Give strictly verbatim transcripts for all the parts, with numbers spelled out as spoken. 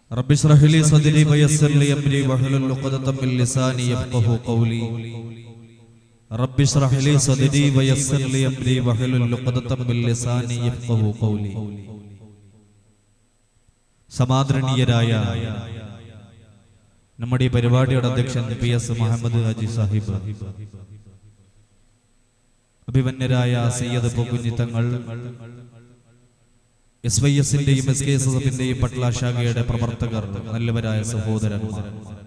رب اشرح لي صدري ويسر لي امري واحلل عقدة من لساني يفقهوا قولي رب اشرح لي صدري ويسر لي امري واحلل عقدة من لساني يفقهوا قولي സമാദരണീയരായ നമ്മുടെ ഈ പരിപാടിയുടെ അധ്യക്ഷൻ പി എസ് മുഹമ്മദ് ഹാജി സാഹിബ്, അഭിമന്യരായ സയ്യിദ് പൊക്കുഞ്ഞി തങ്ങൾ, എസ് വൈ എസിന്റെയും എസ് കെ എസ് എസ് എഫിന്റെയും പട്ല ശാഖയുടെ പ്രവർത്തകർ, നല്ലവരായ സഹോദരന്മാർ,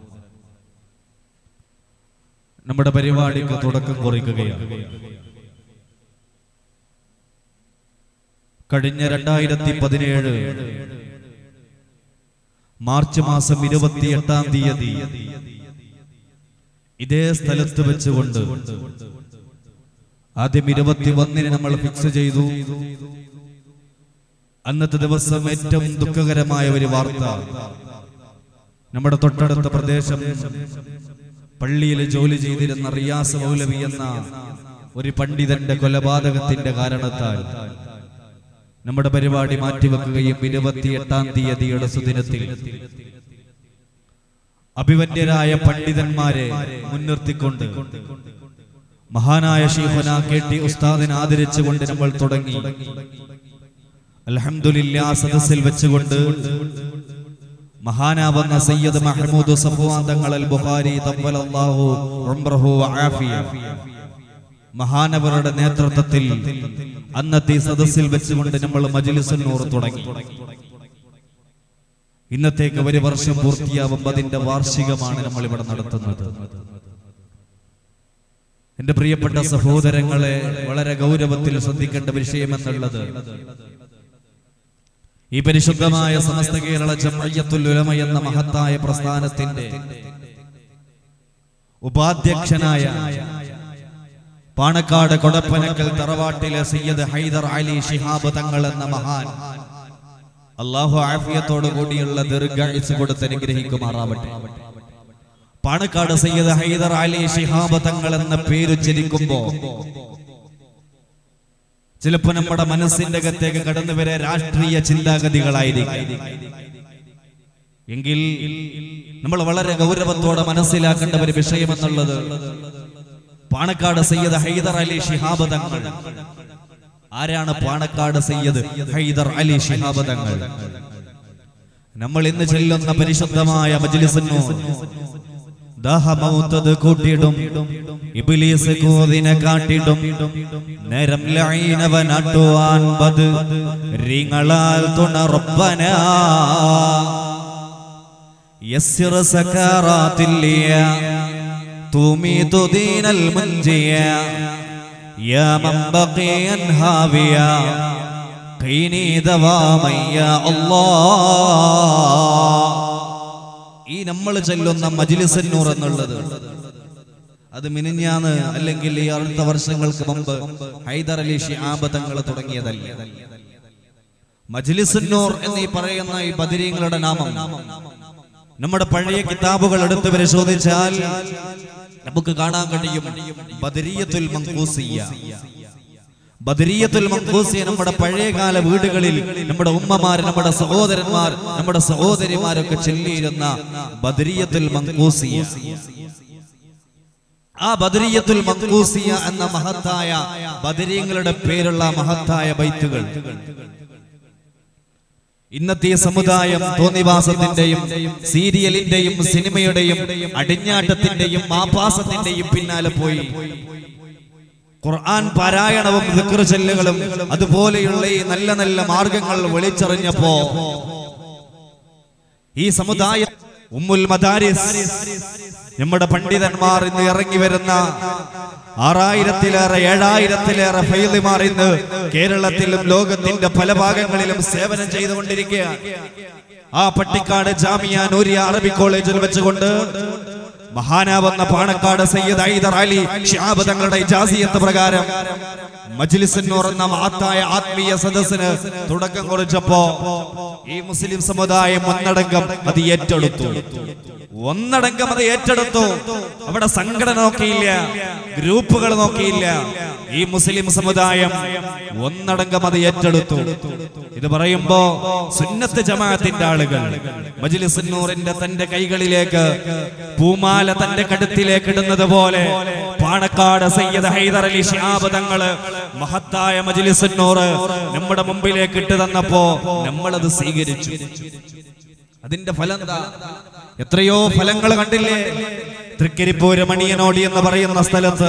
നമ്മുടെ പരിപാടിക്ക് തുടക്കം കുറിക്കുകയാണ്. കഴിഞ്ഞ രണ്ടായിരത്തി പതിനേഴ് മാർച്ച് മാസം ഇരുപത്തി എട്ടാം തീയതി ഇതേ സ്ഥലത്ത് വെച്ചുകൊണ്ട് ആദ്യം ഇരുപത്തി ഒന്നിന് നമ്മൾ ഫിക്സ് ചെയ്തു. അന്നത്തെ ദിവസം ഏറ്റവും ദുഃഖകരമായ ഒരു വാർത്ത, നമ്മുടെ തൊട്ടടുത്ത പ്രദേശം പള്ളിയിൽ ജോലി ചെയ്തിരുന്ന റിയാസ് മൗലവി എന്ന ഒരു പണ്ഡിതന്റെ കൊലപാതകത്തിന്റെ കാരണത്താൽ നമ്മുടെ പരിപാടി മാറ്റിവെക്കുകയും ഇരുപത്തി എട്ടാം തീയതിയുടെ സുദിനത്തിൽ അഭിമന്യരായ പണ്ഡിതന്മാരെ മുൻനിർത്തിക്കൊണ്ട് മഹാനായ ശൈഖുനാ കെ ടി ഉസ്താദിനെ ആദരിച്ചുകൊണ്ട് നമ്മൾ തുടങ്ങി. അൽഹംദുലില്ലാഹ്, സദസ്സിൽ വെച്ചുകൊണ്ട് മഹാനാവുന്ന സയ്യിദ് മഹ്മൂദ് സഫ്വാൻ തങ്ങൾ അൽ ബുഖാരി തവ്വലല്ലാഹു ഉംറഹു വആഫിയ മഹാനവരുടെ നേതൃത്വത്തിൽ അന്നത്തെ സദസ്സിൽ വെച്ചുകൊണ്ട് നമ്മൾ മജ്ലിസുൻ നൂർ തുടങ്ങി. ഇന്നത്തേക്ക് ഒരു വർഷം പൂർത്തിയാവും. അതിന്റെ വാർഷികമാണ് നമ്മൾ ഇവിടെ നടത്തുന്നത്. എന്റെ പ്രിയപ്പെട്ട സഹോദരങ്ങളെ, വളരെ ഗൗരവത്തിൽ ശ്രദ്ധിക്കേണ്ട വിഷയമെന്നുള്ളത്, ഈ പരിശുദ്ധമായ സമസ്ത കേരള ജംഇയ്യത്തുൽ ഉലമ എന്ന മഹത്തായ പ്രസ്ഥാനത്തിന്റെ ഉപാധ്യക്ഷനായ പാണക്കാട് കൊടപ്പനക്കൽ തറവാട്ടിലെ സയ്യിദ് ഹൈദർ അലി ശിഹാബ് തങ്ങൾ എന്ന മഹാൻ അല്ലാഹു ആഫിയത്തോടു കൂടിയുള്ള ദീർഘായുസ്സ് കൊടുത്ത് അനുഗ്രഹിക്കുമാറാവട്ടെ. പാണക്കാട് സയ്യിദ് ഹൈദർ അലി ശിഹാബ് തങ്ങൾ എന്ന പേരുച്ചരിക്കുമ്പോ ചിലപ്പോ നമ്മുടെ മനസ്സിന്റെ അകത്തേക്ക് കടന്നു വരെ രാഷ്ട്രീയ ചിന്താഗതികളായിരിക്കും. എങ്കിൽ നമ്മൾ വളരെ ഗൗരവത്തോടെ മനസ്സിലാക്കേണ്ട ഒരു വിഷയമെന്നുള്ളത്, പാണക്കാട് സയ്യിദ് ഹൈദർ അലി ശിഹാബ് തങ്ങൾ ആരാണ്? പാണക്കാട് സയ്യിദ് ഹൈദർ അലി ശിഹാബ് തങ്ങൾ നമ്മൾ ഇന്ന് ചെല്ലുന്ന പരിശുദ്ധമായ മജ്ലിസുൻ നൂർ ദാഹമൗത്തത് കൂട്ടിടും, ഇബ്ലീസ് കോതിനെ കാട്ടിടും, നേരം ലഈനവനാട്ടുവാൻ ബദ് റിങ്ങളാൽ തുണ റബ്ബനാ യസ്സിർ സകാറാത്തില്ലിയ തുമീതു ദീനൽ മുൻജിയ യാ മൻ ബഖിയൻ ഹാവിയ ഖീനി ദവാമൻ യാ അല്ലാഹ്. ഈ നമ്മൾ ചൊല്ലുന്ന മജ്ലിസുൻ നൂർ എന്നുള്ളത് അത് മിനിഞ്ഞാന്ന് അല്ലെങ്കിൽ ഈ അടുത്ത വർഷങ്ങൾക്ക് മുമ്പ് ഹൈദർ അലി ശിഹാബ് തങ്ങൾ തുടങ്ങിയതല്ല. മജ്ലിസുൻ നൂർ എന്നീ പറയുന്ന ഈ ബദരീങ്ങളുടെ നാമം നമ്മുടെ പഴയ കിതാബുകൾ എടുത്ത് പരിശോധിച്ചാൽ നമുക്ക് കാണാൻ കഴിയും. ബദരിയത്തുൽ മൻഖൂസിയ, ബദരിയത്തുൽ മൻഖൂസിയ നമ്മുടെ പഴയകാല വീടുകളിൽ നമ്മുടെ ഉമ്മമാർ, നമ്മുടെ സഹോദരന്മാർ, നമ്മുടെ സഹോദരിമാരൊക്കെ ചൊല്ലിയിരുന്ന ബദരിയത്തുൽ മൻഖൂസിയ. ആ ബദരിയത്തുൽ മൻഖൂസിയ എന്ന മഹത്തായ ബദരീങ്ങളുടെ പേരുള്ള മഹത്തായ ബൈത്തുകൾ ഇന്നത്തെ സമുദായം തോന്നിവാസത്തിന്റെയും സീരിയലിന്റെയും സിനിമയുടെയും അടിഞ്ഞാട്ടത്തിന്റെയും ആഭാസത്തിന്റെയും പിന്നാലെ പോയി ഖുർആൻ പാരായണവും ദിക്ർ ചൊല്ലുകളും അതുപോലെയുള്ള ഈ നല്ല നല്ല മാർഗങ്ങൾ വിളിച്ചറിഞ്ഞപ്പോ ഈ സമുദായം ഉമ്മുൽ മദാരിസ് നമ്മുടെ പണ്ഡിതന്മാർ ഇന്ന് ഇറങ്ങി വരുന്ന ആറായിരത്തിലേറെ ഏഴായിരത്തിലേറെ ഫൈലിമാർ ഇന്ന് കേരളത്തിലും ലോകത്തിന്റെ പല ഭാഗങ്ങളിലും സേവനം ചെയ്തുകൊണ്ടിരിക്കുകയാണ്. ആ പട്ടിക്കാട് ജാമിയ നൂരിയ അറബി കോളേജിൽ വെച്ചുകൊണ്ട് മഹാനാവുന്ന പാണക്കാട് സയ്യിദ് ഹൈദർ അലി ശിഹാബ് തങ്ങളുടെ ഇജാസിയത്ത് പ്രകാരം മജ്ലിസുൻ നൂർ എന്ന മഹത്തായ ആത്മീയ സദസ്സിന് തുടക്കം കുറിച്ചപ്പോ ഈ മുസ്ലിം സമുദായം ഒന്നടങ്കം അത് ഏറ്റെടുത്തു. ഒന്നടങ്കം അത് ഏറ്റെടുത്തു. അവിടെ സംഘടന നോക്കിയില്ല, ഗ്രൂപ്പുകൾ നോക്കിയില്ല. ഈ മുസ്ലിം സമുദായം ഒന്നടങ്കം അത് ഏറ്റെടുത്തു. ഇത് പറയുമ്പോ സുന്നത്ത് ജമാഅത്തിന്റെ ആളുകൾ മജ്ലിസുൻ നൂറിന്റെ തന്റെ കൈകളിലേക്ക് പൂമാല തന്റെ കഴുത്തിലേക്ക് ഇടുന്നത് പോലെ പാണക്കാട് സയ്യിദ് ഹൈദർ അലി ശിഹാബ് തങ്ങള് മഹത്തായ മജ്ലിസുൻ നൂർ നമ്മുടെ മുമ്പിലേക്ക് ഇട്ട് തന്നപ്പോ നമ്മളത് സ്വീകരിച്ചു. അതിന്റെ ഫലം എന്താ? എത്രയോ ഫലങ്ങൾ കണ്ടില്ലേ? തൃക്കരിപ്പൂര് മണിയനോടി എന്ന് പറയുന്ന സ്ഥലത്ത്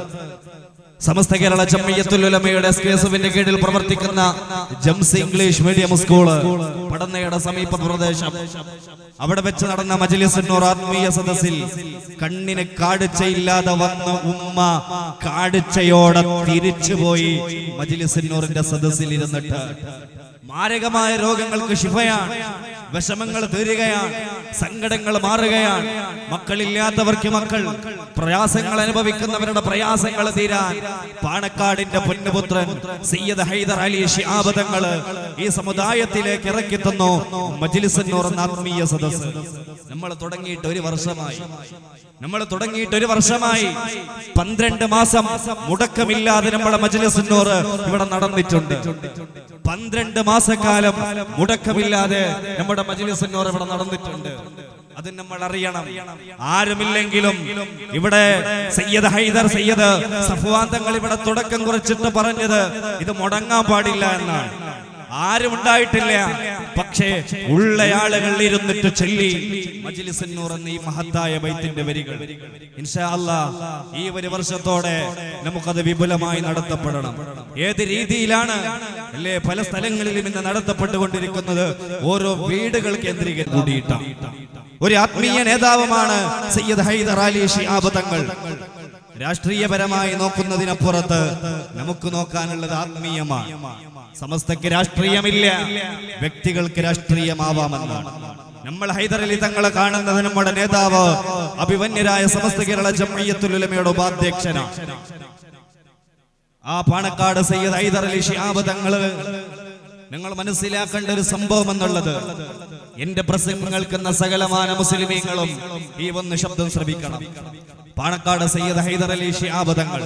സമസ്ത കേരള ജംഇയ്യത്തുൽ ഉലമയുടെ എസ് കെ എസ് എഫിന്റെ കീഴിൽ പ്രവർത്തിക്കുന്ന ജംസ് ഇംഗ്ലീഷ് മീഡിയം സ്കൂള് പടന്നയുടെ സമീപ പ്രദേശം, അവിടെ വെച്ച് നടന്ന മജ്ലിസുൻ നൂർ ആത്മീയ സദസ്സിൽ കണ്ണിന് കാഴ്ചയില്ലാതെ വന്ന ഉമ്മ കാഴ്ചയോടെ തിരിച്ചുപോയി മജ്ലിസുൻ നൂറിന്റെ സദസ്സിൽ ഇരുന്നിട്ട് മാരകമായ രോഗങ്ങൾക്ക് ശിഫയാണ്, വിഷമങ്ങൾ തീരുകയാണ്, സങ്കടങ്ങൾ മാറുകയാണ്, മക്കളില്ലാത്തവർക്ക് മക്കൾ, പ്രയാസങ്ങൾ അനുഭവിക്കുന്നവരുടെ പ്രയാസങ്ങൾ തീരാൻ പാണക്കാടിന്റെ പൊന്നുപുത്രൻ സയ്യിദ് ഹൈദർ അലി ശിഹാബ് തങ്ങൾ ഈ സമുദായത്തിലേക്ക് ഇറക്കി തന്നു മജ്ലിസുൻ നൂർ എന്ന ആത്മീയ സദസ്സ്. നമ്മൾ തുടങ്ങിയിട്ട് ഒരു വർഷമായി നമ്മൾ തുടങ്ങിയിട്ട് ഒരു വർഷമായി പന്ത്രണ്ട് മാസം മുടക്കമില്ലാതെ നമ്മുടെ മജ്ലിസുൻ നൂർ ഇവിടെ നടന്നിട്ടുണ്ട്. പന്ത്രണ്ട് മാസക്കാലം മുടക്കമില്ലാതെ നമ്മുടെ മജ്ലിസുൻ നൂർ ഇവിടെ നടന്നിട്ടുണ്ട്. അത് നമ്മൾ അറിയണം. ആരുമില്ലെങ്കിലും ഇവിടെ സയ്യിദ് ഹൈദർ സയ്യിദ് സഫ്വാൻ തങ്ങൾ ഇവിടെ തുടക്കം കുറിച്ചിട്ട് പറഞ്ഞത് ഇത് മുടങ്ങാൻ പാടില്ല എന്നാണ്. ആരും ഉണ്ടായിട്ടില്ല, പക്ഷേ ഉള്ള ആളുകൾ ഇരുന്നിട്ട് ചൊല്ലി മജ്ലിസുൻ നൂർ എന്ന ഈ മഹത്തായ ബൈത്തിന്റെ വരികൾ ഇൻഷാ അല്ലാഹ് ഈ ഒരു വർഷത്തോടെ നമുക്കത് വിപുലമായി നടത്തപ്പെടണം. ഏത് രീതിയിലാണ് അല്ലേ പല സ്ഥലങ്ങളിലും ഇന്ന് നടത്തപ്പെട്ടുകൊണ്ടിരിക്കുന്നത്? ഓരോ വീടുകൾ കേന്ദ്രീകരിച്ച് കൂടിയിട്ടാണ്. ഒരു ആത്മീയ നേതാവുമാണ് സയ്യിദ് ഹൈദർ അലി ശിഹാബ് തങ്ങൾ. രാഷ്ട്രീയപരമായി നോക്കുന്നതിനപ്പുറത്ത് നമുക്ക് നോക്കാനുള്ളത് ആത്മീയമാണ്. സമസ്തക്ക് രാഷ്ട്രീയമില്ല, വ്യക്തികൾക്ക് രാഷ്ട്രീയമാവാമെന്നാണ്. നമ്മൾ ഹൈദർ അലി തങ്ങളെ കാണുന്നത് നമ്മുടെ നേതാവ് അഭിമന്യരായ സമസ്ത കേരള ജംഇയ്യത്തുൽ ഉലമയുടെ ഉപാധ്യക്ഷനാണ്. ആ പാണക്കാട് സയ്യിദ് ഹൈദർ അലി ശിഹാബ് തങ്ങള് നിങ്ങൾ മനസ്സിലാക്കേണ്ട ഒരു സംഭവം എന്നുള്ളത്, എന്റെ പ്രസംഗം കേൾക്കുന്ന സകലമാന മുസ്ലിമീങ്ങളും ഈ ഒന്ന് ശബ്ദം ശ്രവിക്കണം. പാണക്കാട് സയ്യിദ് ഹൈദർ അലി ശിഹാബ് തങ്ങൾ,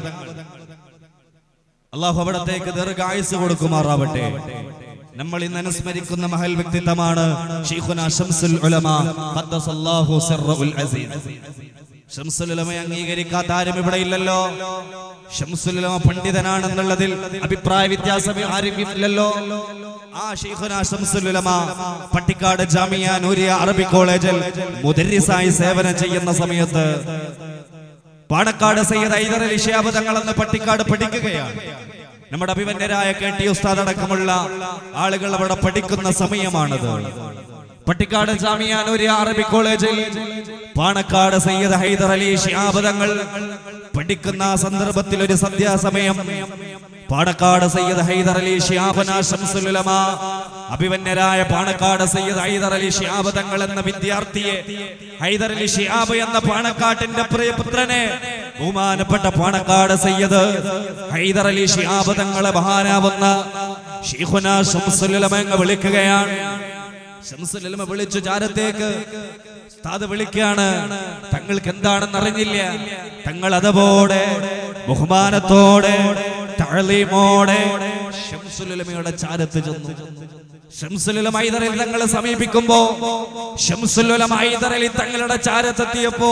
അല്ലാഹു അവിടത്തേക്ക് ദീർഘായുസ്സ് കൊടുക്കുമാറാവട്ടെ. നമ്മൾ ഇന്ന് അനുസ്മരിക്കുന്ന മഹൽ വ്യക്തിത്വമാണ് ശൈഖുനാ ശംസുൽ ഉലമ ഖദ്ദസല്ലാഹു സിർറുൽ അസീസ്. ശംസുൽ ഉലമയെ അംഗീകരിക്കാത്ത ആരും ഇവിടെ ഇല്ലല്ലോ. ശംസുൽ ഉലമ പണ്ഡിതനാണെന്നുള്ളതിൽ അഭിപ്രായ വ്യത്യാസം ആരും ഇല്ലല്ലോ. ആ ശൈഖുനാ ശംസുൽ ഉലമ പട്ടിക്കാട് ജാമിയ നൂരിയ അറബി കോളേജിൽ മുദർരിസായി സേവനം ചെയ്യുന്ന സമയത്ത് പാണക്കാട് സയ്യിദ് ഹൈദർ അലി ശിഹാബ് തങ്ങൾ എന്ന പട്ടിക്കാട് പഠിക്കുകയാണ്. നമ്മുടെ അഭിമന്യരായ കെ ടി ഉസ്താദ് അടക്കമുള്ള ആളുകൾ അവിടെ പഠിക്കുന്ന സമയമാണത്. പട്ടിക്കാട് ജാമിയ നൂരിയ അറബി കോളേജിൽ പാണക്കാട് സയ്യിദ് ഹൈദർ അലി ശിഹാബ് തങ്ങൾ പഠിക്കുന്ന സന്ദർഭത്തിൽ ഒരു സന്ധ്യാസമയം പാണക്കാട് സയ്യിദ് ഹൈദർ അലി ശിഹാബ് ശംസുൽ ഉലമ അഭിമന്യരായ പാണക്കാട് സയ്യിദ് ഹൈദർ അലി ശിഹാബ് തങ്ങൾ എന്ന വിദ്യാർത്ഥിയെ, ഹൈദർ അലി ശിഹാബ് എന്ന പാണക്കാട്ടിന്റെ പ്രിയപുത്രനെ ബഹുമാനപ്പെട്ട പാണക്കാട് സയ്യിദ് ഹൈദർ അലി ശിഹാബ് തങ്ങളെ മഹാനാവുന്ന ശൈഖുനാ ശംസുൽ ഉലമ എന്ന് വിളിക്കുകയാണ്. ശംസുൽ ഉലമ വിളിച്ചു ചാരത്തേക്ക് ഉസ്താദ് വിളിക്കാണ്. തങ്ങൾക്ക് എന്താണെന്ന് അറിഞ്ഞില്ല. തങ്ങൾ അതുപോലെ ബഹുമാനത്തോടെ തഅലീമോടെ ശംസുൽ ഉലമയുടെ ചാരത്ത് ചെന്നു. ശംസുൽ ഉലമ ഹൈദർ അലി തങ്ങളെ സമീപിക്കുമ്പോ ശംസുൽ ഉലമ ഹൈദർ അലി തങ്ങളുടെ ചാരത്തെത്തിയപ്പോ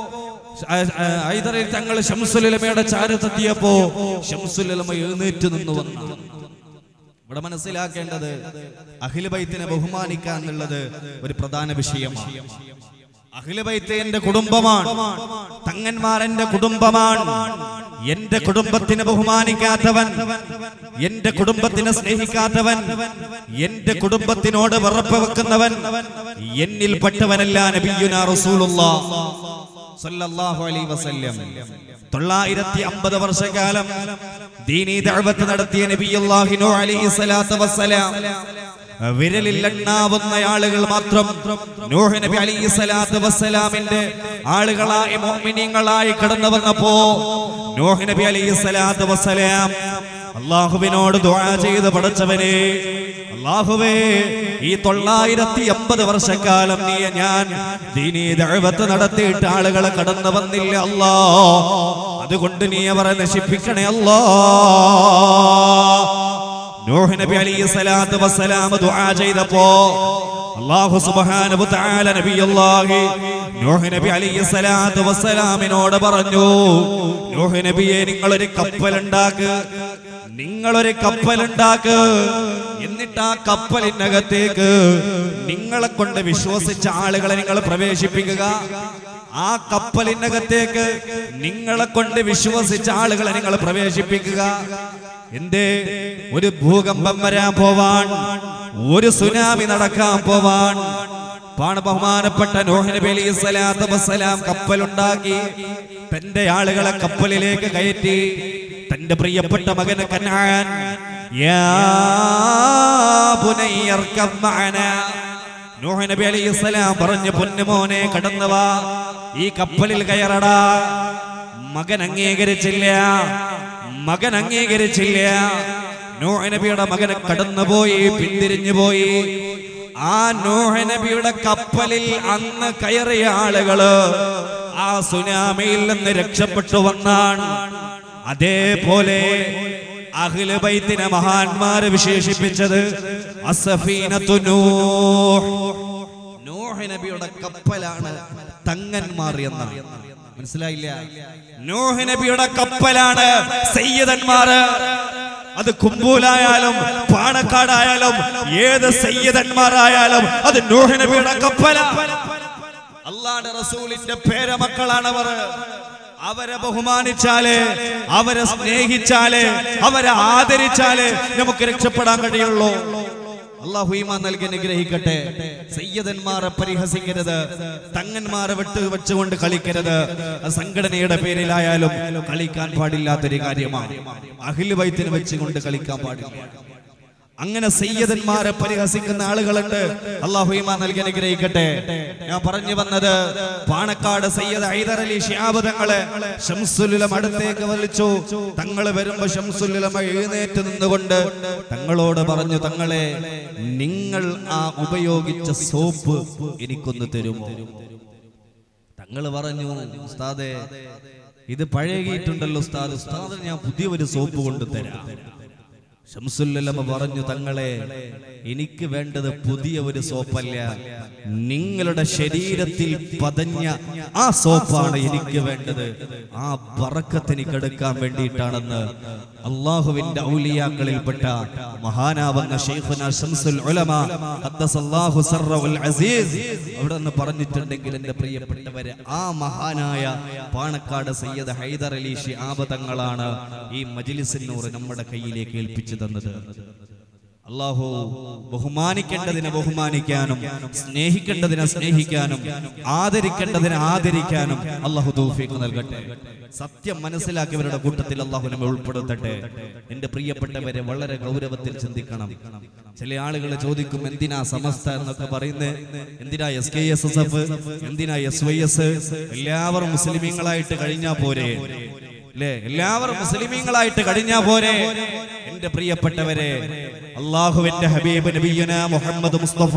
ഹൈദർ അലി തങ്ങൾ ശംസുൽ ഉലമയുടെ ചാരത്തെത്തിയപ്പോ ശംസുൽ ഉലമ എഴുന്നേറ്റ് നിന്നു വന്നു. ഇവിടെ മനസ്സിലാക്കേണ്ടത് അഹ്ലു ബൈത്തിനെ ബഹുമാനിക്കുക എന്നുള്ളത് ഒരു പ്രധാന വിഷയമാണ്. അഹ്ലു ബൈത്ത് എന്റെ കുടുംബമാണ്, തങ്ങന്മാർ എന്റെ കുടുംബമാണ്. എന്റെ കുടുംബത്തിനെ ബഹുമാനിക്കാത്തവൻ, എന്റെ കുടുംബത്തിനെ സ്നേഹിക്കാത്തവൻ, എന്റെ കുടുംബത്തിനോട് വെറുപ്പ് വെക്കുന്നവൻ എന്നിൽ പെട്ടവനല്ല നബിയുനാ റസൂലുള്ളാഹ് സ്വല്ലല്ലാഹു അലൈഹി വസല്ലം. തൊള്ളായിരത്തി അമ്പത് വർഷക്കാലം ദീനീ ദഅവത്ത് നടത്തിയ നബിയുല്ലാഹി നൂഹ് അലൈഹി സ്വലാത്തു വസ്സലാം വിരലിൽ എണ്ണാവുന്ന ആളുകൾ മാത്രം നൂഹ് നബി അലൈഹി സ്വലാത്തു വസ്സലാമിന്റെ ആളുകളായി മുഅ്മിനീങ്ങളായി കടന്നു വന്നപ്പോ നൂഹ് നബി അലൈഹി സ്വലാത്തു വസ്സലാം അല്ലാഹുവിനോട് ദുആ ചെയ്ത് പടച്ചവനെ, അല്ലാഹുവേ ഈ തൊള്ളായിരത്തി അമ്പത് വർഷക്കാലം നീ ഞാൻ ദീനീ ദഅവത്ത് നടത്തിയിട്ട് ആളുകളെ കടന്നു വന്നില്ല അല്ലാ. അതുകൊണ്ട് നീ അവരെ നശിപ്പിക്കണേ അല്ലാ. നൂഹ് നബി അലൈഹി സ്വലാത്തു വസ്സലാം ദുആ ചെയ്തപ്പോ അല്ലാഹു സുബ്ഹാനഹു വ തആല നബിയല്ലാഹി നൂഹ് നബി അലൈഹി സ്വലാത്തു വസ്സലാമിനോട് പറഞ്ഞു, നൂഹ് നബിയെ നിങ്ങളൊരു കപ്പലുണ്ടാക്ക്, നിങ്ങളൊരു കപ്പലുണ്ടാക്ക്, എന്നിട്ട് ആ കപ്പലിനകത്തേക്ക് നിങ്ങളെ കൊണ്ട് വിശ്വസിച്ച ആളുകളെ നിങ്ങൾ പ്രവേശിപ്പിക്കുക. ആ കപ്പലിനകത്തേക്ക് നിങ്ങളെ കൊണ്ട് വിശ്വസിച്ച ആളുകളെ നിങ്ങൾ പ്രവേശിപ്പിക്കുക. എന്തേ? ഒരു ഭൂകമ്പം വരാൻ പോവാൻ, ഒരു സുനാമി നടക്കാൻ പോവാൻ. ബഹുമാനപ്പെട്ട നൂഹ് നബി അലൈഹി സ്വലാത്തു വസ്സലാം കപ്പലുണ്ടാക്കി തന്റെ ആളുകളെ കപ്പലിലേക്ക് കയറ്റി. തന്റെ പ്രിയപ്പെട്ട മകന് കനാൻ, യാ ബുനയ്യ ഇർകബ് മഅനാ, നൂഹ് നബി അലൈഹി സ്വലാം പറഞ്ഞു, പൊന്നുമോനെ കടന്നു വാ, ഈ കപ്പലിൽ കയറടാ. മകൻ അംഗീകരിച്ചില്ല, മകൻ അംഗീകരിച്ചില്ല. നൂഹ് നബിയുടെ മകൻ കടന്നുപോയി, പിന്തിരിഞ്ഞു പോയി. ആ നൂഹ് നബിയുടെ കപ്പലിൽ അന്ന് കയറിയ ആളുകള് ആ സുനാമിയിൽ നിന്ന് രക്ഷപ്പെട്ടു വന്നാണ്. അതേപോലെ അഹ്ലു ബൈത്തിനെ മഹാന്മാരെ വിശേഷിപ്പിച്ചത് അസ്സഫീനത്തു നൂഹ്, നൂഹ് നബിയുടെ കപ്പലാണ് തങ്ങന്മാർ എന്നാണ്. മനസ്സിലായില്ല? നൂഹ് നബിയുടെ കപ്പലാണ് സയ്യിദന്മാർ. അത് കുമ്പൂലായാലും പാണക്കാടായാലും ഏത് സയ്യിദന്മാരായാലും അത് നൂഹ് നബിയുടെ കപ്പലാണ്. അല്ലാഹുവിന്റെ റസൂലിന്റെ പേരമക്കളാണവർ. അവരെ ബഹുമാനിച്ചാലേ, അവരെ സ്നേഹിച്ചാലേ, അവരെ ആദരിച്ചാലേ നമുക്ക് രക്ഷപ്പെടാൻ കഴിയുള്ളൂ. അല്ലാഹു ഈമാൻ നൽകി അനുഗ്രഹിക്കട്ടെ. സയ്യിദന്മാരെ പരിഹസിക്കരുത്, തങ്ങന്മാരെ വിട്ട് വെച്ചുകൊണ്ട് കളിക്കരുത്. സംഘടനയുടെ പേരിലായാലും കളിക്കാൻ പാടില്ലാത്തൊരു കാര്യമാണ്. അഹ്ലു ബൈത്തിനെ വെച്ചുകൊണ്ട് കളിക്കാൻ പാടില്ല. അങ്ങനെ സയ്യിദന്മാരെ പരിഹസിക്കുന്ന ആളുകളുണ്ട്. അല്ലാഹു ഈമാൻ നൽകി അനുഗ്രഹിക്കട്ടെ. ഞാൻ പറഞ്ഞു വന്നത്, പാണക്കാട് സയ്യിദ് ഹൈദർ അലി ശിഹാബ് തങ്ങളെ ശംസുൽ ഉലമ അടുത്തേക്ക് വിളിച്ചു. തങ്ങൾ വരുമ്പോ ശംസുൽ ഉലമ എഴുന്നേറ്റ് നിന്നുകൊണ്ട് തങ്ങളോട് പറഞ്ഞു, തങ്ങളെ നിങ്ങൾ ആ ഉപയോഗിച്ച സോപ്പ് എനിക്കൊന്ന് തരുമോ? തങ്ങൾ പറഞ്ഞു, ഉസ്താദേ ഇത് പഴകിയിട്ടുണ്ടല്ലോ ഉസ്താദ്, ഉസ്താദ് ഞാൻ പുതിയൊരു സോപ്പ് കൊണ്ട് തരാം. ശംസുൽ ഉലമ പറഞ്ഞു, തങ്ങളെ എനിക്ക് വേണ്ടത് പുതിയ ഒരു സോപ്പല്ല, നിങ്ങളുടെ ശരീരത്തിൽ പതഞ്ഞ ആ സോപ്പാണ് എനിക്ക് വേണ്ടത്. ആ ബറക്കത്ത് എനിക്ക് എടുക്കാൻ വേണ്ടിയിട്ടാണെന്ന് അള്ളാഹുവിന്റെ ഔലിയാക്കളിൽപ്പെട്ട മഹാനാവുന്ന ശൈഖുനാ ശംസുൽ ഉലമ ഖദ്ദസല്ലാഹു സർറഹുൽ അസീസ് അവിടെ നിന്ന് പറഞ്ഞിട്ടുണ്ടെങ്കിൽ എന്റെ പ്രിയപ്പെട്ടവരെ, ആ മഹാനായ പാണക്കാട് സയ്യിദ് ഹൈദർ അലി ശിഹാബ് തങ്ങളാണ് ഈ മജ്ലിസുൻ നൂർ നമ്മുടെ കയ്യിലേക്ക് ഏൽപ്പിച്ചു തന്നത്. അല്ലാഹു ബഹുമാനിക്കേണ്ടതിനെ ബഹുമാനിക്കാനും സ്നേഹിക്കേണ്ടതിനെ സ്നേഹിക്കാനും ആദരിക്കേണ്ടതിനെ ആദരിക്കാനും അല്ലാഹു തൗഫീഖ് നൽകട്ടെ. സത്യം മനസ്സിലാക്കിയവരുടെ കൂട്ടത്തിൽ അല്ലാഹു നമ്മെ ഉൾപ്പെടുത്തട്ടെ. എന്റെ പ്രിയപ്പെട്ടവരെ, വളരെ ഗൗരവത്തിൽ ചിന്തിക്കണം. ചില ആളുകൾ ചോദിക്കും, എന്തിനാ സമസ്ത എന്നൊക്കെ പറയുന്നത്, എന്തിനാ S K S S F, എന്തിനാ എസ് വൈ എസ്? എല്ലാവരും മുസ്ലിമീങ്ങളായിട്ട് കഴിഞ്ഞാ പോരെ അല്ലേ? എല്ലാവരും മുസ്ലിമീങ്ങളായിട്ട് കഴിഞ്ഞാ പോരെ? എന്റെ പ്രിയപ്പെട്ടവരെ, അല്ലാഹുവിന്റെ ഹബീബ് നബിയുനാ മുഹമ്മദ് മുസ്തഫ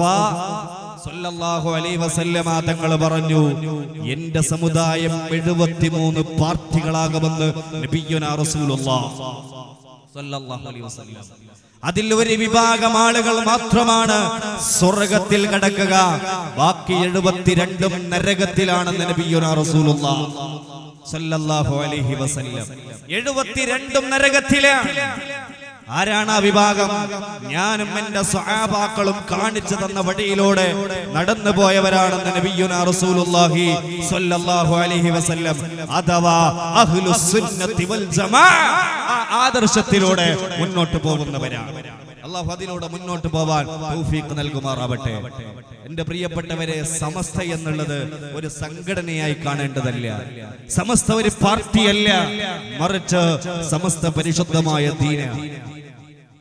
സല്ലല്ലാഹു അലൈഹി വസല്ലമ തങ്ങൾ പറഞ്ഞു, എന്റെ സമുദായം എഴുപത്തിമൂന്ന് പാർട്ടികളാകുമെന്ന് നബിയുനാ റസൂലുള്ളാഹ് സല്ലല്ലാഹു അലൈഹി വസല്ലം. അതിൽ ഒരു വിഭാഗം ആളുകൾ മാത്രമാണ് സ്വർഗ്ഗത്തിൽ കടക്കുക, ബാക്കി എഴുപത്തിരണ്ടും നരകത്തിലാണെന്ന് നബിയുനാ റസൂലുള്ളാഹ് സല്ലല്ലാഹു അലൈഹി വസല്ലം. എഴുപത്തിരണ്ടും നരകത്തിലാണ്. ആരാണ് ആ വിഭാഗം? ഞാനും എന്റെ സ്വഹാബാക്കളും കാണിച്ചു തന്ന വഴിയിലൂടെ നടന്നു പോയവരാണെന്ന് നബിയുനാ റസൂലുള്ളാഹി സ്വല്ലല്ലാഹു അലൈഹി വസല്ലം. അഥവാ അഹ്ലുസ് സുന്നത്തി വൽ ജമാഅ, ആ ആദർശത്തിലൂടെ മുന്നോട്ട് പോകുന്നവരാണ്. അല്ലാഹു അതിലൂടെ മുന്നോട്ട് പോവാൻ തൗഫീഖ് നൽകുമാറാവട്ടെ. എന്റെ പ്രിയപ്പെട്ടവരെ, സമസ്ത എന്നുള്ളത് ഒരു സംഘടനയായി കാണേണ്ടതല്ല. സമസ്ത ഒരു പാർട്ടിയല്ല, മറിച്ച് സമസ്ത പരിശുദ്ധമായ ദീനാണ്.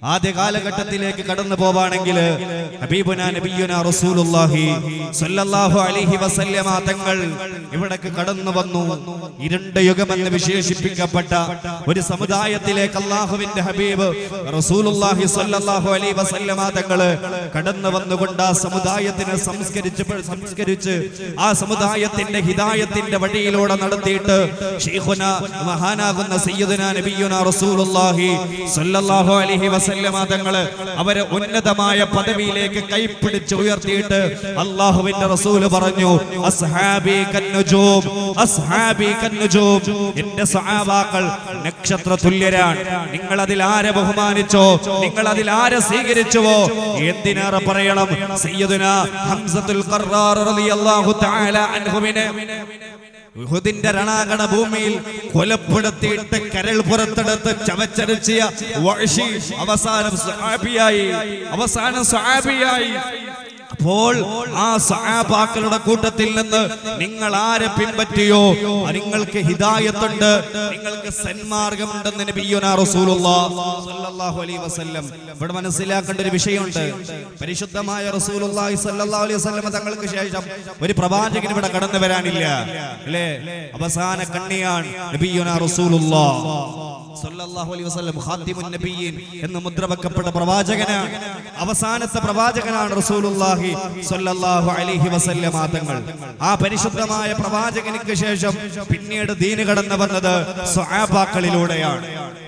ആദ്യ കാലഘട്ടത്തിലേക്ക് കടന്നു പോവാണെങ്കിൽ ഹബീബുനാ നബിയുനാ റസൂലുള്ളാഹി സ്വല്ലല്ലാഹു അലൈഹി വസല്ലമ തങ്ങൾ ഇവിടേക്ക് കടന്നു വന്നു. ഇരുണ്ട യുഗമെന്ന് വിശേഷിപ്പിക്കപ്പെട്ട ഒരു സമുദായത്തിലേക്ക് അല്ലാഹുവിന്റെ ഹബീബ് റസൂലുള്ളാഹി സ്വല്ലല്ലാഹു അലൈഹി വസല്ലമ തങ്ങൾ കടന്നു വന്നുകൊണ്ട് ആ സമുദായത്തിനെ സംസ്കരിച്ച് സംസ്കരിച്ച് ആ സമുദായത്തിന്റെ ഹിദായത്തിന്റെ വഴിയിലൂടെ നടത്തിയിട്ട് ശൈഖുനാ മഹാനാകുന്ന സയ്യിദുനാ നബിയുനാ റസൂലുള്ളാഹി സ്വല്ലല്ലാഹു അലൈഹി വസല്ലമ തങ്ങള് അവരെ ഉന്നതമായ പദവിയിലേക്ക് കൈപ്പിടിച്ച് ഉയർത്തിയിട്ട് അല്ലാഹുവിന്റെ റസൂൽ പറഞ്ഞു, അസ്ഹാബി കന്നുജൂം, അസ്ഹാബി കന്നുജൂം, എന്റെ സഹാബാക്കൾ നക്ഷത്ര തുല്യരാണ്. നിങ്ങൾ അതിൽ ആരെ ബഹുമാനിച്ചോ, നിങ്ങൾ അതിൽ ആരെ സ്വീകരിച്ചുവോ, എന്തിനേറെ പറയണം സയ്യിദുനാ ഹംസത്തുൽ ഖർറാർ റളിയല്ലാഹു തആല അൻഹുവിനെ ഉഹുദിന്റെ രണാകണ ഭൂമിയിൽ കൊലപ്പെടുത്തിയിട്ട് കരൾ പുറത്തെടുത്ത് ചവച്ചരച്ചിയ വഹ്ശി അവസാനം സ്വഹാബിയായി അവസാനം സ്വഹാബിയായി. അപ്പോൾ ആ സഹാബാക്കളുടെ കൂട്ടത്തിൽ നിന്ന് നിങ്ങൾ ആരെ പിൻപറ്റിയോ നിങ്ങൾക്ക് ഹിദായത്തുണ്ട്, നിങ്ങൾക്ക് സന്മാർഗമുണ്ടെന്ന് നബിയുനാ റസൂലുള്ളാഹി സ്വല്ലല്ലാഹു അലൈഹി വസല്ലം. ഇവിടെ മനസ്സിലാക്കേണ്ട ഒരു വിഷയമുണ്ട്. പരിശുദ്ധമായ റസൂലുള്ളാഹി സ്വല്ലല്ലാഹു അലൈഹി വസല്ലം തങ്ങൾക്ക് ശേഷം ഒരു പ്രവാചകൻ ഇവിടെ കടന്നു വരാനില്ല, അല്ലേ? അവസാന കണ്ണിയാണ് നബിയുനാ റസൂലുള്ളാഹി സ്വല്ലല്ലാഹു അലൈഹി വസല്ലം, ഖാതിമുൻ നബിയീൻ എന്ന് മുദ്രവെക്കപ്പെട്ട പ്രവാചകനാണ്. അവസാനത്തെ പ്രവാചകനാണ് റസൂലുള്ളാഹി സ്വല്ലല്ലാഹു അലൈഹി വസല്ലം തങ്ങൾ. ആ പരിശുദ്ധമായ പ്രവാചകനിക്ക് ശേഷം പിന്നീട് ദീന് കടന്നു വന്നത് സ്വഹാബാക്കളിലൂടെയാണ്,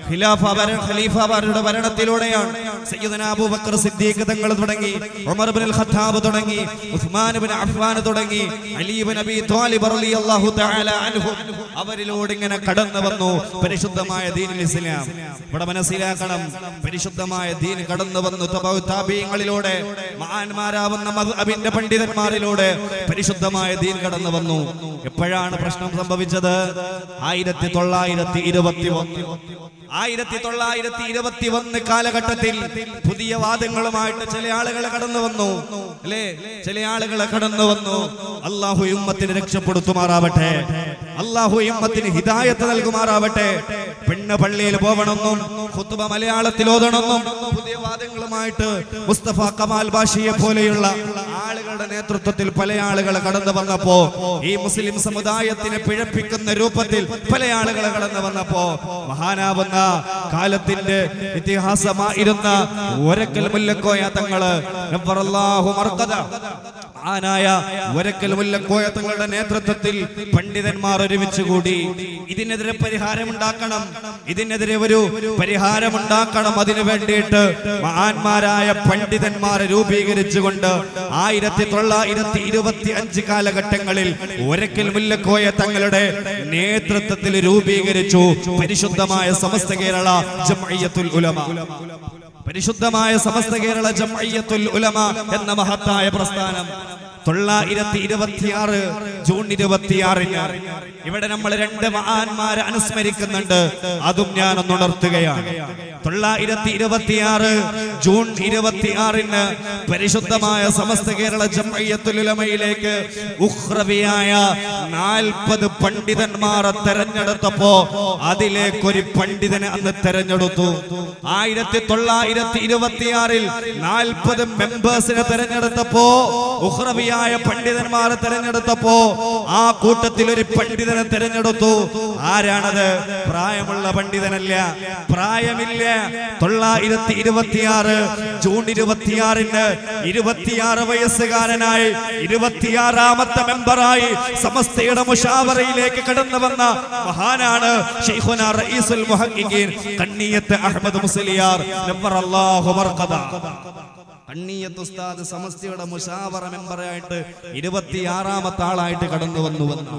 ഖലീഫമാരുടെ ഭരണത്തിലൂടെയാണ്. സയ്യിദുനാ അബൂബക്കർ സിദ്ദീഖ് തങ്ങൾ തുടങ്ങി, ഉമർ ഇബ്നുൽ ഖത്താബ് തുടങ്ങി, ഉസ്മാൻ ഇബ്നു അഫ്ഫാൻ തുടങ്ങി, അലി ഇബ്നു അബീ ത്വാലിബ് റളിയല്ലാഹു തആല അൻഹു അവരിലൂടെ ഇങ്ങനെ കടന്നു വന്നു പരിശുദ്ധമായ ദീനുൽ ഇസ്ലാം. ഇവിടെ മനസ്സിലാക്കണം, പരിശുദ്ധമായ ദീൻ കടന്നു വന്നു തബഉ താബീങ്ങളിലൂടെ, മഹാന്മാരാവുന്ന മദ്ഹബിന്റെ പണ്ഡിതന്മാരിലൂടെ പരിശുദ്ധമായ ദീൻ കടന്നു വന്നു. എപ്പോഴാണ് പ്രശ്നം സംഭവിച്ചത്? ആയിരത്തി തൊള്ളായിരത്തി ഇരുപത്തി ഒന്ന് ആയിരത്തി തൊള്ളായിരത്തി ഇരുപത്തി ഒന്ന് കാലഘട്ടത്തിൽ പുതിയ വാദങ്ങളുമായിട്ട് ചില ആളുകൾ കടന്നു വന്നു, അല്ലേ? ചില ആളുകൾ കടന്നു വന്നു. അല്ലാഹു ഉമ്മത്തിനെ രക്ഷപ്പെടുത്തുമാറാവട്ടെ, അല്ലാഹു ഉമ്മത്തിന് ഹിദായത്ത് നൽകുമാറാവട്ടെ. പെണ്ണ് പള്ളിയിൽ പോകണമെന്നും ഖുത്ബ മലയാളത്തിൽ ഓതണമെന്നും പുതിയ വാദങ്ങളുമായിട്ട് മുസ്തഫ കമാൽ ബാഷിയെ പോലെയുള്ള ആളുകളുടെ നേതൃത്വത്തിൽ പല ആളുകൾ കടന്നു വന്നപ്പോ, ഈ മുസ്ലിം സമുദായത്തിനെ പിഴപ്പിക്കുന്ന രൂപത്തിൽ പല ആളുകൾ കടന്നു വന്നപ്പോ, മഹാനാവുന്ന കാലത്തിന്റെ ഇതിഹാസമായിരുന്ന ഒരക്കൽ മുല്ലക്കോയ തങ്ങള് നബ്ബറല്ലാഹു മർഖദ, ആനായ ഒരക്കൽ മുല്ലക്കോയ തങ്ങളുടെ നേതൃത്വത്തിൽ പണ്ഡിതന്മാർ ഒരുമിച്ച് കൂടി ഇതിനെതിരെ പരിഹാരമുണ്ടാക്കണം, ഇതിനെതിരെ ഒരു പരിഹാരമുണ്ടാക്കണം. അതിനു വേണ്ടിയിട്ട് മഹാന്മാരായ പണ്ഡിതന്മാരെ രൂപീകരിച്ചുകൊണ്ട് ആയിരത്തി തൊള്ളായിരത്തി ഇരുപത്തി അഞ്ച് കാലഘട്ടങ്ങളിൽ ഒരക്കൽ മുല്ലക്കോയ തങ്ങളുടെ നേതൃത്വത്തിൽ രൂപീകരിച്ചു പരിശുദ്ധമായ സമസ്ത കേരള ജംഇയ്യത്തുൽ ഉലമ. പരിശുദ്ധമായ സമസ്ത കേരള ജംഇയ്യത്തുൽ ഉലമ എന്ന മഹത്തായ പ്രസ്ഥാനം തൊള്ളായിരത്തി ഇരുപത്തിയാറ് ജൂൺ ഇരുപത്തിയാറിന് ഇവിടെ നമ്മൾ രണ്ട് മഹാന്മാരെ അനുസ്മരിക്കുന്നുണ്ട്. അതും ഞാൻ ഒന്ന് ഉണർത്തുകയാണ്. തൊള്ളായിരത്തി ഇരുപത്തിയാറ് ജൂൺ ഇരുപത്തിയാറിന് പരിശുദ്ധമായ സമസ്ത കേരള ജംഇയ്യത്തുൽ ഉലമയിലേക്ക് ഉഖ്റവിയായ നാൽപ്പത് പണ്ഡിതന്മാരെ തെരഞ്ഞെടുത്തപ്പോ അതിലേക്കൊരു പണ്ഡിതനെ അന്ന് തെരഞ്ഞെടുത്തു. ആയിരത്തി തൊള്ളായിരത്തി ഇരുപത്തിയാറിൽ നാൽപ്പത് മെമ്പേഴ്സിനെ തെരഞ്ഞെടുത്തപ്പോ, ഉഖ്റവിയ പണ്ഡിതന്മാരെ തെരഞ്ഞെടുത്തപ്പോ ആ കൂട്ടത്തിൽ ഒരു പണ്ഡിതനെ തെരഞ്ഞെടുത്തു. ആരാണത്? പ്രായമുള്ള പണ്ഡിതനല്ല, പ്രായമില്ല. തൊള്ളായിരത്തി ഇരുപത്തിയാറ് ജൂൺ ഇരുപത്തിയാറിന് ഇരുപത്തിയാറ് വയസ്സുകാരനായി ഇരുപത്തിയാറാമത്തെ മെമ്പറായി സമസ്തയുടെ മുശാവറയിലേക്ക് കടന്നു വന്ന മഹാനാണ് ശൈഖുനാ റഈസുൽ മുഹഖ്ഖിഖീൻ കണ്ണിയത്ത് അഹ്മദ് മുസ്ലിയാർ നബ്ബറല്ലാഹു മർഖദ. കണ്ണിയത്ത് ഉസ്താദ് സമസ്തയുടെ മുശാവറ മെമ്പറായിട്ട് ഇരുപത്തിയാറാമത്തെ ആളായിട്ട് കടന്നു വന്നു വന്നു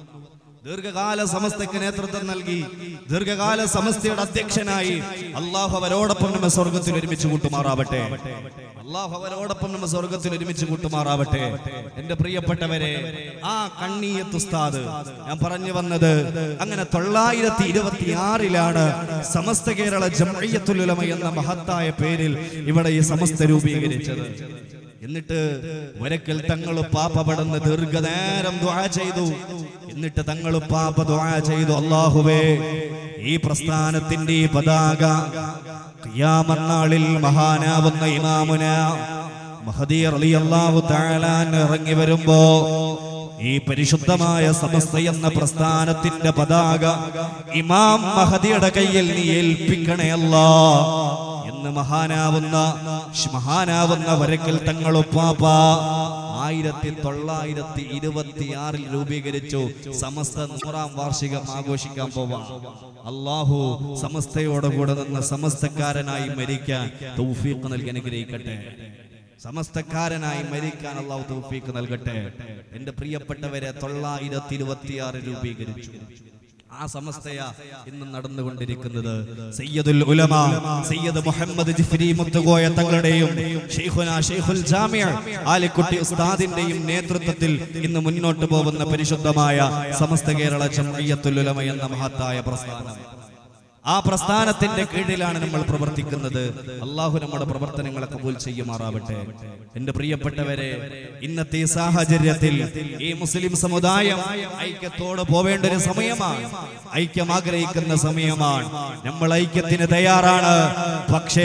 ദീർഘകാല സമസ്തയ്ക്ക് നേതൃത്വം നൽകി, ദീർഘകാല സമസ്തയുടെ അധ്യക്ഷനായി. അല്ലാഹു അവരോടൊപ്പം നമ്മെ സ്വർഗത്തിൽ ഒരുമിച്ച് കൂട്ടുമാറാവട്ടെ, അല്ലാഹു അവരോടൊപ്പം നമ്മെ സ്വർഗത്തിൽ ഒരുമിച്ച് കൂട്ടുമാറാവട്ടെ. എന്റെ പ്രിയപ്പെട്ടവരെ, ആ കണ്ണിയത്ത് ഉസ്താദ് ഞാൻ പറഞ്ഞു വന്നത്, അങ്ങനെ തൊള്ളായിരത്തി ഇരുപത്തിയാറിലാണ് സമസ്ത കേരള ജംഇയ്യത്തുൽ ഉലമ എന്ന മഹത്തായ പേരിൽ ഇവിടെ ഈ സമസ്ത രൂപീകരിച്ചത്. എന്നിട്ട് ഒരക്കൽ തങ്ങൾ പാപ്പപടന്ന് ദീർഘനേരം ദുആ ചെയ്തു. എന്നിട്ട് തങ്ങൾ പാപ്പ ദുആ ചെയ്തു, അല്ലാഹുവേ, ഈ പ്രസ്ഥാനത്തിന്റെ ഈ പതാക ഖിയാമത്ത് നാളിൽ മഹാനാവുന്ന ഇമാമുന മഹദി റളിയല്ലാഹു തആല ഇറങ്ങി വരുമ്പോ ഈ പരിശുദ്ധമായ സമസ്ത എന്ന പ്രസ്ഥാനത്തിന്റെ പതാക ഇമാം മഹദിയുടെ കയ്യിൽ നീ ഏൽപ്പിക്കണേ അല്ലാഹ് എന്ന് മഹാനാവുന്ന മഹാനാവുന്ന വരക്കൽ തങ്ങളുപ്പാപ്പ ആയിരത്തി തൊള്ളായിരത്തി ഇരുപത്തി ആറിൽ രൂപീകരിച്ചു. സമസ്ത നൂറാം വാർഷികം ആഘോഷിക്കാൻ പോവാം. അള്ളാഹു സമസ്തയോടുകൂടെ നിന്ന് സമസ്തക്കാരനായി മരിക്കാൻ തൗഫീഖ് നൽകി അനുഗ്രഹിക്കട്ടെ. സമസ്തക്കാരനായി മരിക്കാൻ അള്ളാഹു തൗഫീഖ് നൽകട്ടെ. എന്റെ പ്രിയപ്പെട്ടവരെ, തൊള്ളായിരത്തി ഇരുപത്തി ആറ് രൂപീകരിച്ചു. ആ സമസ്തയ ഇന്ന് നടന്നുകൊണ്ടിരിക്കുന്നത് സയ്യിദുൽ ഉലമ സയ്യിദ് മുഹമ്മദ് ജിഫ്രി മുത്തുകോയ തങ്ങളുടെയും ശൈഖുനാ ശൈഖുൽ ജാമിഅ ആലിക്കുട്ടി ഉസ്താദിന്റെയും നേതൃത്വത്തിൽ ഇന്ന് മുന്നോട്ട് പോകുന്ന പരിശുദ്ധമായ സമസ്ത കേരള ജംഇയ്യത്തുൽ ഉലമ എന്ന മഹത്തായ പ്രസ്ഥാനം. ആ പ്രസ്ഥാനത്തിന്റെ കീഴിലാണ് നമ്മൾ പ്രവർത്തിക്കുന്നത്. അള്ളാഹു നമ്മുടെ പ്രവർത്തനങ്ങളെ കബൂൽ ചെയ്യുമാറാവട്ടെ. എന്റെ പ്രിയപ്പെട്ടവരെ, ഇന്നത്തെ ഈ സാഹചര്യത്തിൽ ഈ മുസ്ലിം സമുദായം ഐക്യത്തോടെ പോവേണ്ട ഒരു സമയമാണ്. ഐക്യം ആഗ്രഹിക്കുന്ന സമയമാണ്. നമ്മൾ ഐക്യത്തിന് തയ്യാറാണ്. പക്ഷേ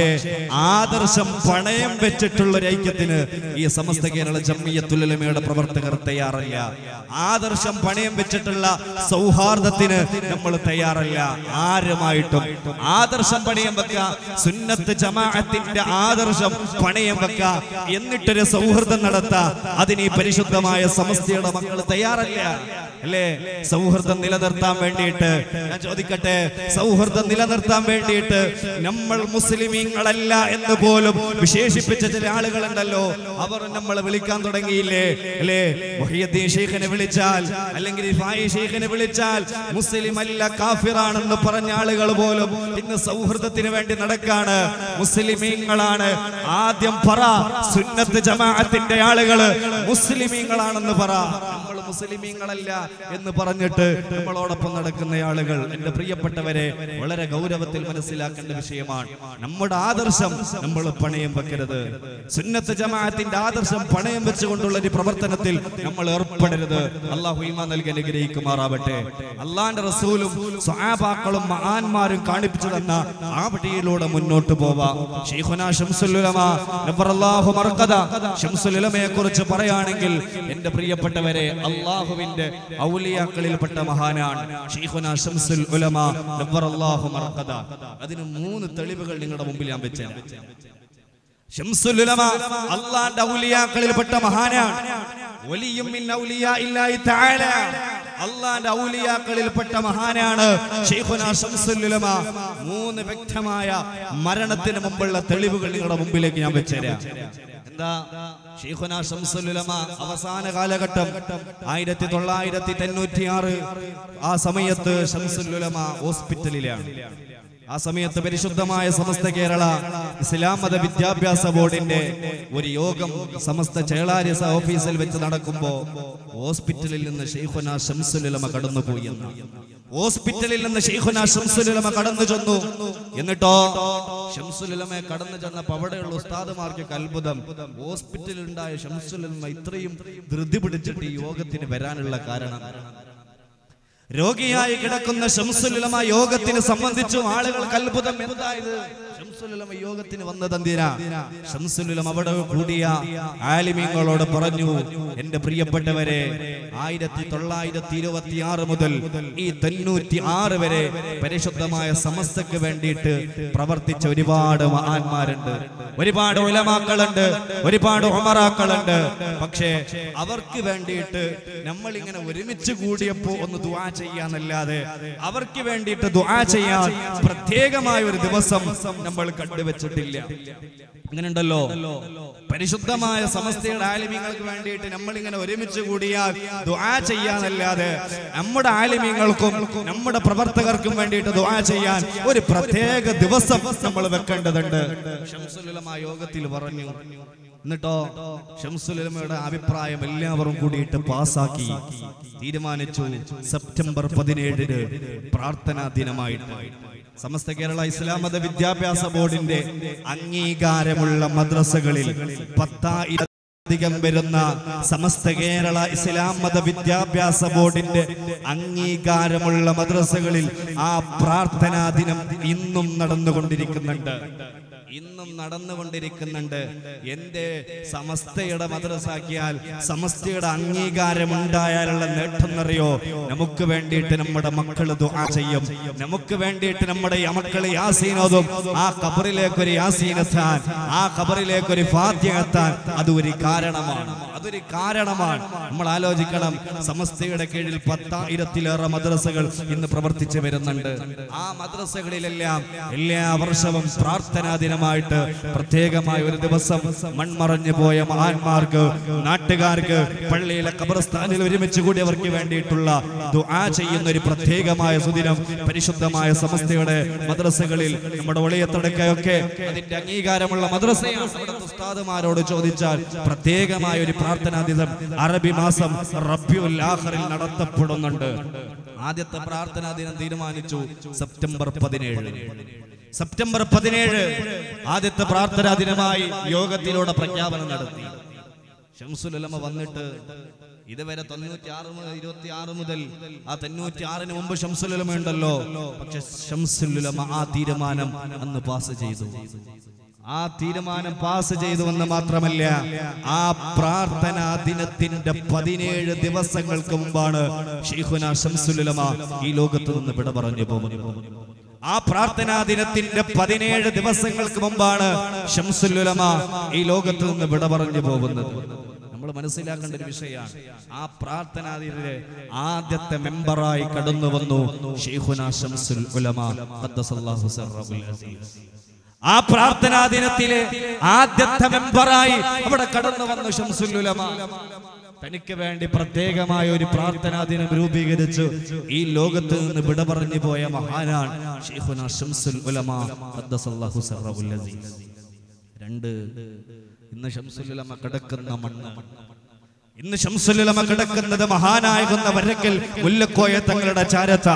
ആദർശം പണയം വെച്ചിട്ടുള്ള ഒരു ഐക്യത്തിന് ഈ സമസ്ത കേരള ജംഇയ്യത്തുൽ ഉലമയുടെ പ്രവർത്തകർ തയ്യാറല്ല. ആദർശം പണയം വെച്ചിട്ടുള്ള സൗഹാർദ്ദത്തിന് നമ്മൾ തയ്യാറല്ല. ആരുമായി ആദർശം പണയം വെക്ക, സുന്നത്ത് ജമാഅത്തിന്റെ ആദർശം പണയം വെക്ക, എന്നിട്ടൊരു സൗഹൃദം നടത്ത, അതിന് ഈ പരിശുദ്ധമായ സമസ്തയുടെ മക്കൾ തയ്യാറല്ല അല്ലേ? സൗഹൃദം നിലനിർത്താൻ വേണ്ടിയിട്ട് ഞാൻ ചോദിക്കട്ടെ, സൗഹൃദം നിലനിർത്താൻ വേണ്ടിയിട്ട് നമ്മൾ മുസ്ലിമീങ്ങളല്ല എന്ന് പോലും വിശേഷിപ്പിച്ച ചില ആളുകളുണ്ടല്ലോ. അവർ നമ്മളെ വിളിക്കാൻ തുടങ്ങിയില്ലേ അല്ലേ? മുഹിയുദ്ദീൻ ശൈഖിനെ വിളിച്ചാൽ അല്ലെങ്കിൽ റിഫായി ശൈഖിനെ വിളിച്ചാൽ മുസ്ലിം അല്ല കാഫിറാണെന്ന് പറഞ്ഞ ആളുകൾ പോലും ഇന്ന് സൗഹൃദത്തിന് വേണ്ടി നടക്കാണ്. മുസ്ലിമീങ്ങളാണ്. ആദ്യം പറ, സുന്നത്ത് ജമാഅത്തിന്റെ ആളുകള് മുസ്ലിമീങ്ങളാണെന്ന് പറ. നമ്മൾ മുസ്ലിമീങ്ങളല്ല എന്ന് പറഞ്ഞിട്ട് നമ്മളോടൊപ്പം നടക്കുന്ന ആളുകൾ, എന്റെ പ്രിയപ്പെട്ടവരെ, വളരെ ഗൗരവത്തിൽ മനസ്സിലാക്കേണ്ട വിഷയമാണ്. നമ്മുടെ ആദർശം നമ്മൾ പണയം വെക്കരുത്. സുന്നത്ത് ജമാഅത്തിന്റെ ആദർശം പണയം വെച്ചുകൊണ്ടുള്ള ഒരു പ്രവർത്തനത്തിൽ നമ്മൾ ഏർപ്പെടരുത്. അള്ളാഹു ഈമാൻ നൽകി അനുഗ്രഹിക്കുമാറാവട്ടെ. അള്ളാന്റെ റസൂലും സ്വഹാബാക്കളും മഹാന്മാരും കാണിപ്പിച്ചു തന്ന ആ വഴിയിലൂടെ മുന്നോട്ട് പോവാം. ശൈഖുനാ ശംസുൽ ഉലമ നവറല്ലാഹു മർഖദ ശംസുൽ ഉലമയെ കുറിച്ച് പറയുകയാണെങ്കിൽ എന്റെ പ്രിയപ്പെട്ടവരെ, അള്ളാഹുവിന്റെ ഔലിയാക്കളിൽപ്പെട്ട മഹാനാണ് ശൈഖുനാ ശംസുൽ ഉലമ നവറല്ലാഹു മർഖദ. അതിന് മൂന്ന് തെളിവുകൾ നിങ്ങളുടെ മുമ്പിൽ ഞാൻ വെച്ചുതരാം. ശംസുൽ ഉലമ അള്ളാഹുവിന്റെ ഔലിയാക്കളിൽപ്പെട്ട മഹാനാണ്. വലിയും മിൻ ഔലിയാഇല്ലാഹി തആല, അള്ളാഹുവിന്റെ ഔലിയാക്കളിൽപ്പെട്ട മഹാനാണ് ശൈഖുനാ ശംസുൽ ഉലമ. മൂന്ന് വ്യക്തമായ മരണത്തിന് മുമ്പുള്ള തെളിവുകൾ നിങ്ങളുടെ മുമ്പിലേക്ക് ഞാൻ വെച്ചുതരാം. എന്താ? ശൈഖുനാ ശംസുൽ ഉലമ അവസാന കാലഘട്ടം ആയിരത്തി തൊള്ളായിരത്തി തൊണ്ണൂറ്റി ആറ് ആ സമയത്ത് ശംസുൽ ഉലമ ഹോസ്പിറ്റലിലാണ്. ആ സമയത്ത് പരിശുദ്ധമായ സമസ്ത കേരള ഇസ്ലാം മത വിദ്യാഭ്യാസ ബോർഡിന്റെ ഒരു യോഗം സമസ്ത ചേളാരി ഓഫീസിൽ വെച്ച് നടക്കുമ്പോ ഹോസ്പിറ്റലിൽ നിന്ന് ശൈഖുനാ ശംസുൽ ഉലമ കടന്നുപോയി. ഹോസ്പിറ്റലിൽ നിന്ന് ശൈഖുനാ ശംസുൽ ഉലമ കടന്നു ചെന്നു. എന്നിട്ടോ ശംസുൽ ഉലമയെ കടന്നു ചെന്നപ്പോ അവിടെയുള്ള ഉസ്താദുമാർക്ക് അത്ഭുതം. ഹോസ്പിറ്റലിൽ ഉണ്ടായ ശംസുൽ ഉലമ ഇത്രയും ധൃതി പിടിച്ചിട്ട് ഈ യോഗത്തിന് വരാനുള്ള കാരണം, രോഗിയായി കിടക്കുന്ന ശംസുൽ ഉലമ യോഗത്തിന് സംബന്ധിച്ചു ആളുകൾക്ക് അത്ഭുതം. എന്തായത്? ശംസുൽ ഉലമ യോഗത്തിന് വന്നതെന്തിനാ? ശംസുൽ ഉലമ അവിടെ കൂടിയ ആലിമീങ്ങളോട് പറഞ്ഞു, എന്റെ പ്രിയപ്പെട്ടവരെ, ആയിരത്തി തൊള്ളായിരത്തി ഇരുപത്തി ആറ് മുതൽ ഈ തൊണ്ണൂറ്റി ആറ് വരെ പരിശുദ്ധമായ സമസ്തക്ക് വേണ്ടിയിട്ട് പ്രവർത്തിച്ച ഒരുപാട് മഹാന്മാരുണ്ട്, ഒരുപാട് ഉലമാക്കളുണ്ട്, ഒരുപാട് ഉമറാക്കളുണ്ട്. പക്ഷേ അവർക്ക് വേണ്ടിയിട്ട് നമ്മൾ ഇങ്ങനെ ഒരുമിച്ച് കൂടിയപ്പോ ഒന്ന് ദുആ ചെയ്യാന്നല്ലാതെ അവർക്ക് വേണ്ടിയിട്ട് ദുആ ചെയ്യാൻ പ്രത്യേകമായ ഒരു ദിവസം നമ്മൾ കണ്ടുവച്ചിട്ടില്ല. അങ്ങനെ ഉണ്ടല്ലോ, പരിശുദ്ധമായ സമസ്തയുടെ ആലിമീങ്ങൾക്ക് വേണ്ടിയിട്ട് നമ്മൾ ഇങ്ങനെ ഒരുമിച്ച് കൂടിയാൽ ദുആ ചെയ്യാന്നല്ലാതെ നമ്മുടെ ആലിമീങ്ങൾക്കും നമ്മുടെ പ്രവർത്തകർക്കും വേണ്ടിയിട്ട് ദുആ ചെയ്യാൻ ഒരു പ്രത്യേക ദിവസം നമ്മൾ വെക്കേണ്ടതുണ്ട്. ശംസുൽ ഉലമ യോഗത്തിൽ പറഞ്ഞു. എന്നിട്ടോ ശംസുൽ ഉലമയുടെ അഭിപ്രായം എല്ലാവരും കൂടിയിട്ട് പാസാക്കി തീരുമാനിച്ചു. സെപ്റ്റംബർ പതിനേഴിന് പ്രാർത്ഥനാ ദിനമായിട്ട് സമസ്ത കേരള ഇസ്ലാം മത വിദ്യാഭ്യാസ ബോർഡിന്റെ അംഗീകാരമുള്ള മദ്രസകളിൽ പത്തായിരം അധികം വരുന്ന സമസ്ത കേരള ഇസ്ലാം മത വിദ്യാഭ്യാസ ബോർഡിന്റെ അംഗീകാരമുള്ള മദ്രസകളിൽ ആ പ്രാർത്ഥനാ ദിനം ഇന്നും നടന്നുകൊണ്ടിരിക്കുന്നുണ്ട് ഇന്നും നടന്നുകൊണ്ടിരിക്കുന്നുണ്ട് എന്റെ സമസ്തയുടെ മദ്രസാക്കിയാൽ സമസ്തയുടെ അംഗീകാരം ഉണ്ടായാലുള്ള നേട്ടം എന്നറിയോ? നമുക്ക് വേണ്ടിയിട്ട് നമ്മുടെ മക്കൾ ദുആ ചെയ്യും, നമുക്ക് വേണ്ടിയിട്ട് നമ്മുടെ മക്കൾ യാസീൻ ഓതും. ആ ഖബറിലേക്ക് ഒരു യാസീൻ എത്താൻ, ആ ഖബറിലേക്ക് ഒരു ഫാത്തിഹ എത്താൻ അത് ഒരു കാരണമാണ്, അതൊരു കാരണമാണ്. നമ്മൾ ആലോചിക്കണം, സമസ്തയുടെ കീഴിൽ പത്തായിരത്തിലേറെ മദ്രസകൾ ഇന്ന് പ്രവർത്തിച്ചു വരുന്നുണ്ട്. ആ മദ്രസകളിലെല്ലാം എല്ലാ വർഷവും പ്രാർത്ഥനാ ദിനമായിട്ട് പ്രത്യേകമായ ഒരു ദിവസം മൺമറഞ്ഞു പോയ മഹാന്മാർക്ക്, നാട്ടുകാർക്ക് പള്ളിയിലെ ഖബർസ്ഥാനിൽ ഒരുമിച്ച് കൂടിയവർക്ക് വേണ്ടിയിട്ടുള്ള ദുആ ചെയ്യുന്ന ഒരു പ്രത്യേകമായ സുദിനം പരിശുദ്ധമായ സമസ്തയുടെ മദ്രസകളിൽ, നമ്മുടെ ഒളിയത്തടക്കയൊക്കെ അതിന്റെ അംഗീകാരമുള്ള മദ്രസയാണ്. അവിടുത്തെ ഉസ്താദുമാരോട് ചോദിച്ചാൽ പ്രത്യേകമായ ഒരു പ്രാർത്ഥനാ ദിനം അറബി മാസം റബീഉൽ ആഖിറിൽ നടത്തപ്പെടുന്നുണ്ട്. ആദ്യത്തെ പ്രാർത്ഥനാ ദിനം തീരുമാനിച്ചു സെപ്റ്റംബർ പതിനേഴ്. സെപ്റ്റംബർ പതിനേഴ് ആദ്യത്തെ പ്രാർത്ഥനാ ദിനമായി യോഗത്തിലൂടെ പ്രഖ്യാപനം നടത്തി. ശംസുൽ ഉലമ വന്നിട്ട് ഇതുവരെ തൊണ്ണൂറ്റി ആറ് ഇരുപത്തി ആറ് മുതൽ ആ തൊണ്ണൂറ്റി ആറിന് മുമ്പ് ശംസുൽ ഉലമ ഉണ്ടല്ലോ. പക്ഷെ ശംസുൽ ഉലമ ആ തീരുമാനം അന്ന് പാസ് ചെയ്തു. ആ തീരുമാനം പാസ് ചെയ്തു എന്ന് മാത്രമല്ല, ആ പ്രാർത്ഥനാ ദിനത്തിന്റെ പതിനേഴ് ദിവസങ്ങൾക്ക് മുമ്പാണ് ശൈഖുനാ ശംസുൽ ഉലമ ഈ ലോകത്ത് നിന്ന് വിട പറഞ്ഞു പോകുന്നത്. ആ പ്രാർത്ഥനാ ദിനത്തിന്റെ പതിനേഴ് ദിവസങ്ങൾക്ക് മുമ്പാണ് ശംസുൽ ഉലമ ഈ ലോകത്ത് നിന്ന് വിട പറഞ്ഞു പോകുന്നത്. നമ്മൾ മനസ്സിലാക്കേണ്ട ഒരു വിഷയമാണ്. ആ പ്രാർത്ഥനാ ദിനത്തിലെ ആദ്യത്തെ മെമ്പറായി കടന്നു വന്നു ശൈഖുനാ ശംസുൽ ഉലമ ഖദ്ദസല്ലാഹു സിർറഹുൽ അസീസ്. ആ പ്രാർത്ഥനാ ദിനത്തിലെ ആദ്യത്തെ മെമ്പറായി അവിടെ കടന്നു വന്നു ശംസുൽ ഉലമ. തനിക്ക് വേണ്ടി പ്രത്യേകമായ ഒരു പ്രാർത്ഥനാ ദിനം രൂപീകരിച്ച് ഈ ലോകത്ത് നിന്ന് വിട പറഞ്ഞു പോയ മഹാനാണ് ശൈഖുനാ ശംസുൽ ഉലമ ഖദ്ദസല്ലാഹു സിർറഹുൽ അസീസ്. രണ്ട്, ഇന്ന് ശംസുൽ ഉലമ കിടക്കുന്ന മണ്ണ്, ഇന്ന് ശംസുൽ ഉലമ കിടക്കുന്നത് മഹാനാകുന്ന വരക്കൽ മുല്ലക്കോയ തങ്ങളുടെ ചാരത്ത.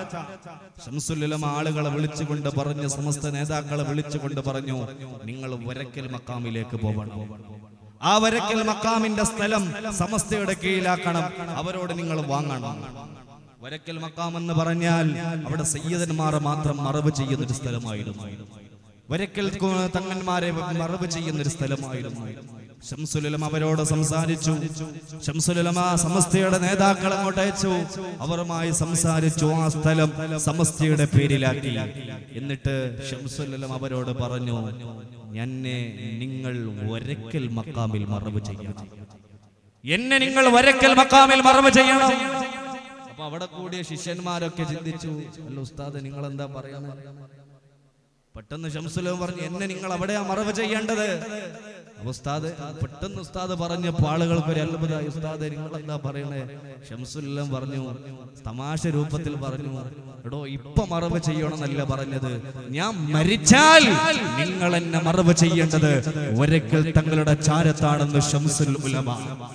ശംസുൽ ഉലമ ആളുകളെ വിളിച്ചുകൊണ്ട് പറഞ്ഞു, സമസ്ത നേതാക്കളെ വിളിച്ചുകൊണ്ട് പറഞ്ഞു, നിങ്ങൾ വരക്കൽ മക്കാമിലേക്ക് പോകണം. ആ വരക്കൽ മക്കാമിന്റെ സ്ഥലം സമസ്തയുടെ കീഴിലാക്കണം, അവരോട് നിങ്ങൾ വാങ്ങണം. വരക്കൽ മക്കാം എന്ന് പറഞ്ഞാൽ അവിടെ സയ്യിദന്മാർ മാത്രം മറവ് ചെയ്യുന്നൊരു സ്ഥലമായിരുന്നു. വരക്കൽ തങ്ങന്മാരെ മറവ് ചെയ്യുന്നൊരു സ്ഥലമായിരുന്നു. ശംസുൽ ഉലമ അവരോട് സംസാരിച്ചു. ശംസുൽ ഉലമ സമസ്തയുടെ നേതാക്കളെ അങ്ങോട്ട് അയച്ചു, അവരുമായി സംസാരിച്ചു. ആ സ്ഥലം സമസ്തയുടെ പേരിലാക്കി. എന്നിട്ട് ശംസുൽ ഉലമ അവരോട് പറഞ്ഞു, എന്നെ നിങ്ങൾ വരക്കൽ മക്കാമിൽ മറവ് ചെയ്യണം, എന്നെ നിങ്ങൾ വരക്കൽ മക്കാമിൽ മറവ് ചെയ്യണം. അപ്പൊ അവിടെ കൂടിയ ശിഷ്യന്മാരൊക്കെ ചിന്തിച്ചു, അല്ല ഉസ്താദ് നിങ്ങൾ എന്താ പറയുന്നത്? പെട്ടെന്ന് ശംസുൽ ഉലമ പറഞ്ഞു, എന്നെ നിങ്ങൾ അവിടെയാ മറവ് ചെയ്യേണ്ടത്. ഉസ്താദ് പെട്ടെന്ന് ഉസ്താദ് പറഞ്ഞപ്പോ ആളുകൾക്ക് ഒരു അത്ഭുതമായി, ഉസ്താദ് നിങ്ങൾ എന്താ പറയണേ? ശംസുൽ ഉലമ പറഞ്ഞു, തമാശ രൂപത്തിൽ പറഞ്ഞു, എടോ ഇപ്പൊ മറവ് ചെയ്യണമെന്നല്ല പറഞ്ഞത്, ഞാൻ മരിച്ചാൽ നിങ്ങൾ എന്നെ മറവ് ചെയ്യേണ്ടത് വരക്കൽ തങ്ങളുടെ ചാരത്താണെന്ന് ശംസുൽ ഉലമ.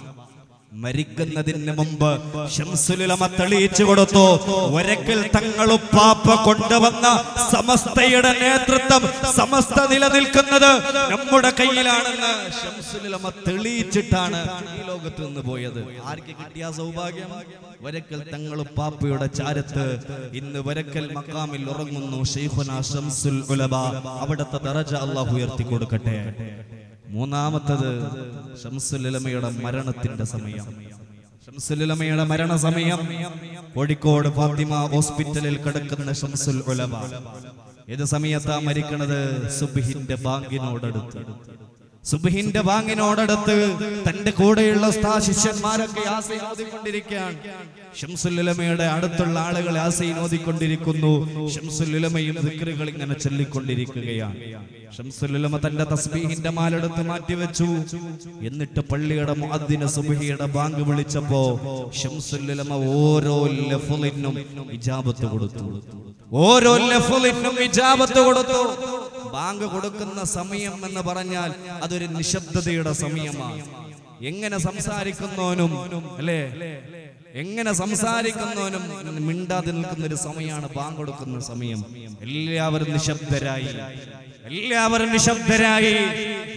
മരിക്കുന്നതിന് മുമ്പ് ശംസുൽ ഉലമ തെളിയിച്ചു കൊടുത്തു, വരക്കൽ തങ്ങളുപ്പാപ്പ കൊണ്ടുവന്ന സമസ്തയുടെ നേതൃത്വം, സമസ്ത നിലനിൽക്കുന്നത് നമ്മുടെ കയ്യിലാണെന്ന് ശംസുൽ ഉലമ തെളിയിച്ചിട്ടാണ് ഈ ലോകത്ത് നിന്ന് പോയത്. ആർക്ക് കിട്ടിയ സൗഭാഗ്യം? വരക്കൽ തങ്ങളുപ്പാപ്പയുടെ ചാരത്ത് ഇന്ന് വരക്കൽ മക്കാമിൽ ഉറങ്ങുന്നു ശൈഖുനാ ശംസുൽ ഉലമ. അവിടുത്തെ ദറജ അല്ലാഹു ഉയർത്തി കൊടുക്കട്ടെ. മൂന്നാമത്തത് ശംസുൽ ഉലമയുടെ മരണത്തിന്റെ സമയം. ശംസുൽ ഉലമയുടെ മരണസമയം കോഴിക്കോട് ഫാത്തിമ ഹോസ്പിറ്റലിൽ കിടക്കുന്ന ശംസുൽ ഉലമ ഏത് സമയത്താ മരിക്കണത്? സുബ്ഹിന്റെ ബാങ്കിനോടടുത്ത്. സുബ്ഹിന്റെ ബാങ്കിനോടടുത്ത് തന്റെ കൂടെയുള്ള ശിഷ്യന്മാരൊക്കെ യാസീൻ ഓതിക്കൊണ്ടിരിക്കുകയാണ്. ശംസുൽ ഉലമയുടെ അടുത്തുള്ള ആളുകൾ യാസീൻ ഓതിക്കൊണ്ടിരിക്കുന്നു. ശംസുൽ ഉലമയും ദിക്റുകൾ ഇങ്ങനെ ചൊല്ലിക്കൊണ്ടിരിക്കുകയാണ്. ശംസുൽ ഉലമ തന്റെ തസ്ബീഹിന്റെ മാലെടുത്ത് മാറ്റിവെച്ചു. എന്നിട്ട് പള്ളിയുടെ മുഅദ്ദിന് സുബ്ഹിയുടെ ബാങ്ക് വിളിച്ചപ്പോ ശംസുൽ ഉലമ ഓരോ ലഫ്ളിനും ഇജാബത്ത് കൊടുത്തു. ഓരോ ലഫ്ളിനും ഇജാബത്ത് കൊടുത്തു. ബാങ്ക് കൊടുക്കുന്ന സമയം എന്ന് പറഞ്ഞാൽ അതൊരു നിശബ്ദതയുടെ സമയമാണ്. എങ്ങനെ സംസാരിക്കുന്നവനും അല്ലേ, എങ്ങനെ സംസാരിക്കുന്നവനും മിണ്ടാതെ നിൽക്കുന്ന ഒരു സമയമാണ് ബാങ്ക് കൊടുക്കുന്ന സമയം. എല്ലാവരും നിശബ്ദരായി, എല്ലാവരും നിശബ്ദരായി.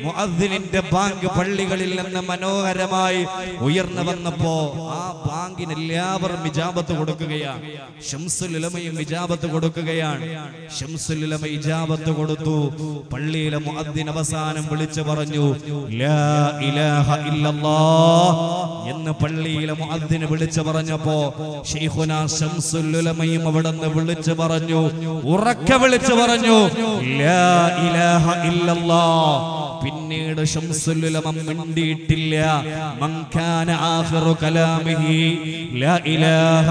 മുഅദ്ദിനിന്റെ ബാങ്ക് പള്ളികളിൽ നിന്ന് മനോഹരമായി ഉയർന്നു വന്നപ്പോ ആ ബാങ്കിന് എല്ലാവരും ഇജാബത്ത് കൊടുക്കുകയാണ്. ശംസുൽ ഉലമയും ഇജാബത്ത് കൊടുക്കുകയാണ്. ശംസുൽ ഉലമ ഇജാബത്ത് കൊടുത്തു. പള്ളിയിലെ മുഅദ്ദിൻ അവസാനം വിളിച്ചു പറഞ്ഞു ലാ ഇലാഹ ഇല്ലല്ലാഹ് എന്ന് പള്ളിയിലെ മുഅദ്ദിന് വിളിച്ചു പറഞ്ഞപ്പോ ശൈഖുനാ ശംസുൽ ഉലമയും അവിടുന്ന് വിളിച്ചു പറഞ്ഞു, ഉറക്കെ വിളിച്ചു പറഞ്ഞു ലാ ഇലാഹ ഇല്ലല്ലാഹ്. പിന്നീട് ശംസുൽ ഉലമ മിണ്ടിയിട്ടില്ല. മൻ കാന ആഖിറു കലാമിഹി ലാ ഇലാഹ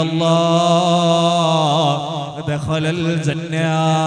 ഇല്ലല്ലാഹ് ദഖലൽ ജന്ന.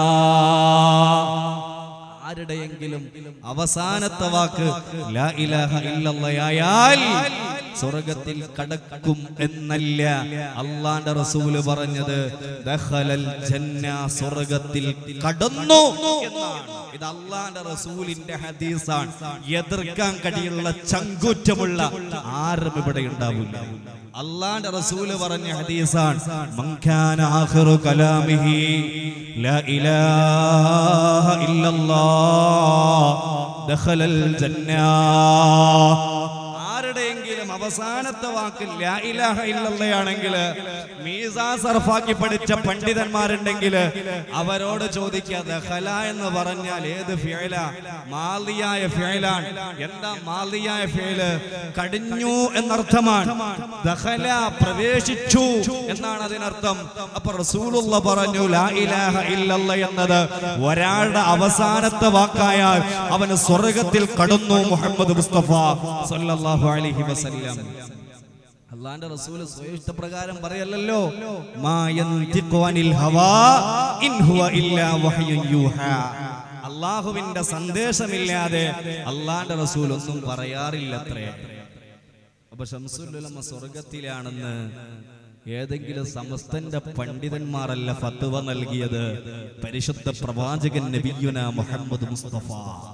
ആരുടെയെങ്കിലും അവസാനത്തെ വാക്ക് ലാ ഇലാഹ ഇല്ലല്ലാഹ് ആയാൽ സ്വർഗ്ഗത്തിൽ കടക്കും എന്നല്ല അല്ലാഹുവിന്റെ റസൂല് പറഞ്ഞത്, ദഖലൽ ജന്ന, സ്വർഗ്ഗത്തിൽ കടന്നു എന്നാണ്. ഇത് അല്ലാഹുവിന്റെ റസൂലിന്റെ ഹദീസാണ്. എതിർക്കാൻ കഴിയുള്ള ചങ്കൂറ്റമുള്ള ആരും ഇവിടെ ഉണ്ടാവില്ല. അല്ലാഹുവിന്റെ റസൂല് പറഞ്ഞ ഹദീസാണ്. മൻ കാന ആഖിറു കലാമിഹി ലാ ഇലാഹ ഇല്ലല്ലാഹ് ദഖലൽ ജന്ന. ആരുടെയെങ്കിലും അവസാനത്തെ വാക്ക് ലാ ഇലാഹ ഇല്ലല്ലാഹ് ആണെങ്കിൽ മീസാൻ സർഫാക്കി പഠിച്ച പണ്ഡിതന്മാരുണ്ടെങ്കിൽ അവരോട് ചോദിക്കുക, ദഖല എന്ന് പറഞ്ഞാൽ ഏത് ഫിഅല? മാളിയായ ഫിഅലാണ്. എന്താ മാളിയായ ഫിഅല്? കഴിഞ്ഞു എന്നർത്ഥമാണ്. ദഖല പ്രവേശിച്ചു എന്നാണ് അതിനർത്ഥം. അപ്പൊ റസൂലുള്ളാഹി പറഞ്ഞു ലാ ഇലാഹ ഇല്ലല്ലാഹ് എന്നത് ഒരാളുടെ അവസാനത്തെ വാക്കായാൽ അവന് സ്വർഗ്ഗത്തിൽ കടന്നു. മുഹമ്മദ് മുസ്തഫ സല്ലല്ലാഹു അലൈഹി വസല്ലം. അല്ലാഹുവിന്റെ റസൂൽ സ്വയം ഇഷ്ടപ്രകാരം പറയല്ലല്ലോ, മാ യന്തിഖു അനിൽ ഹവാ ഇൻ ഹുവ ഇല്ലാ വഹ്യുൻ യൂഹാ. അല്ലാഹുവിന്റെ സന്ദേശമില്ലാതെ അല്ലാഹുവിന്റെ റസൂൽ ഒന്നും പറയാറില്ലത്രേ. അപ്പൊ ശംസുൽ ഉലമ സ്വർഗ്ഗത്തിലാണെന്ന് ഏതെങ്കിലും സമസ്തന്റെ പണ്ഡിതന്മാരല്ല ഫത്വ നൽകിയത്. പരിശുദ്ധ പ്രവാചകൻ നബിയുനാ മുഹമ്മദ് മുസ്തഫ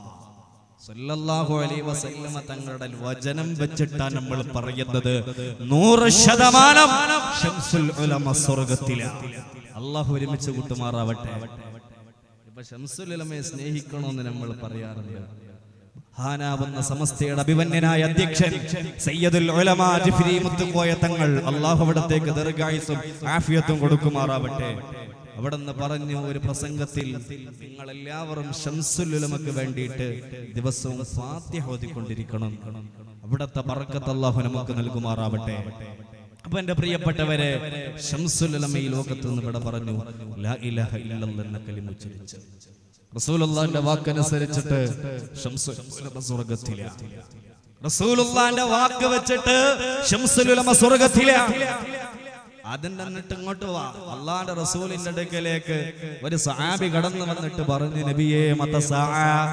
സല്ലല്ലാഹു അലൈഹി വസല്ലമ തങ്ങളുടെ വചനം വെച്ചിട്ടാണ് നമ്മൾ പറയുന്നത്. നൂറ് ശതമാനം ശംസുൽ ഉലമ സ്വർഗ്ഗത്തിലാണ്. അല്ലാഹു ഒരുമിച്ച് കൂട്ടുമാറാവട്ടെ. ഇപ്പൊ ശംസുൽ ഉലമയെ സ്നേഹിക്കണമെന്ന് നമ്മൾ പറയാറുണ്ട്. ഹാനാവുന്ന സമസ്തയുടെ അഭിമന്യനായ അധ്യക്ഷൻ സയ്യിദുൽ ഉലമാ ജിഫ്രി മുത്തുക്കോയ തങ്ങൾ, അല്ലാഹു അവിടത്തേക്ക് ദീർഘായുസ്സും ആഫിയത്തും കൊടുക്കുമാറാവട്ടെ, അവിടുന്ന് പറഞ്ഞു ഒരു പ്രസംഗത്തിൽ, നിങ്ങൾ എല്ലാവരും ശംസുൽ ഉലമക്ക് വേണ്ടിയിട്ട് ദിവസവും ഫാത്തിഹ ഓതിക്കൊണ്ടിരിക്കണം. അവിടുത്തെ ബർക്കത്ത് അല്ലാഹു നമുക്ക് നൽകുമാറാവട്ടെ. അപ്പൊ എന്റെ പ്രിയപ്പെട്ടവരെ, ശംസുൽ ഉലമ ഈ ലോകത്ത് നിന്ന് ഇവിടെ പറഞ്ഞു ലാ ഇലാഹ ഇല്ലല്ലാഹ് എന്ന കലിമ ഉച്ചരിച്ചു. റസൂലുള്ളാഹിന്റെ വാക്കനുസരിച്ചിട്ട് ശംസുൽ ഉലമ സ്വർഗ്ഗത്തിലാണ്. റസൂലുള്ളാഹിന്റെ വാക്ക് വെച്ചിട്ട് ശംസുൽ ഉലമ സ്വർഗ്ഗത്തിലാണ്. അതിന്റെ എന്നിട്ട് ഇങ്ങോട്ട് വാ. അല്ലാഹുവിന്റെ റസൂലിന്റെ അടുക്കലേക്ക് ഒരു സഹാബി കടന്നു വന്നിട്ട് പറഞ്ഞു, നബിയേ മതസാ,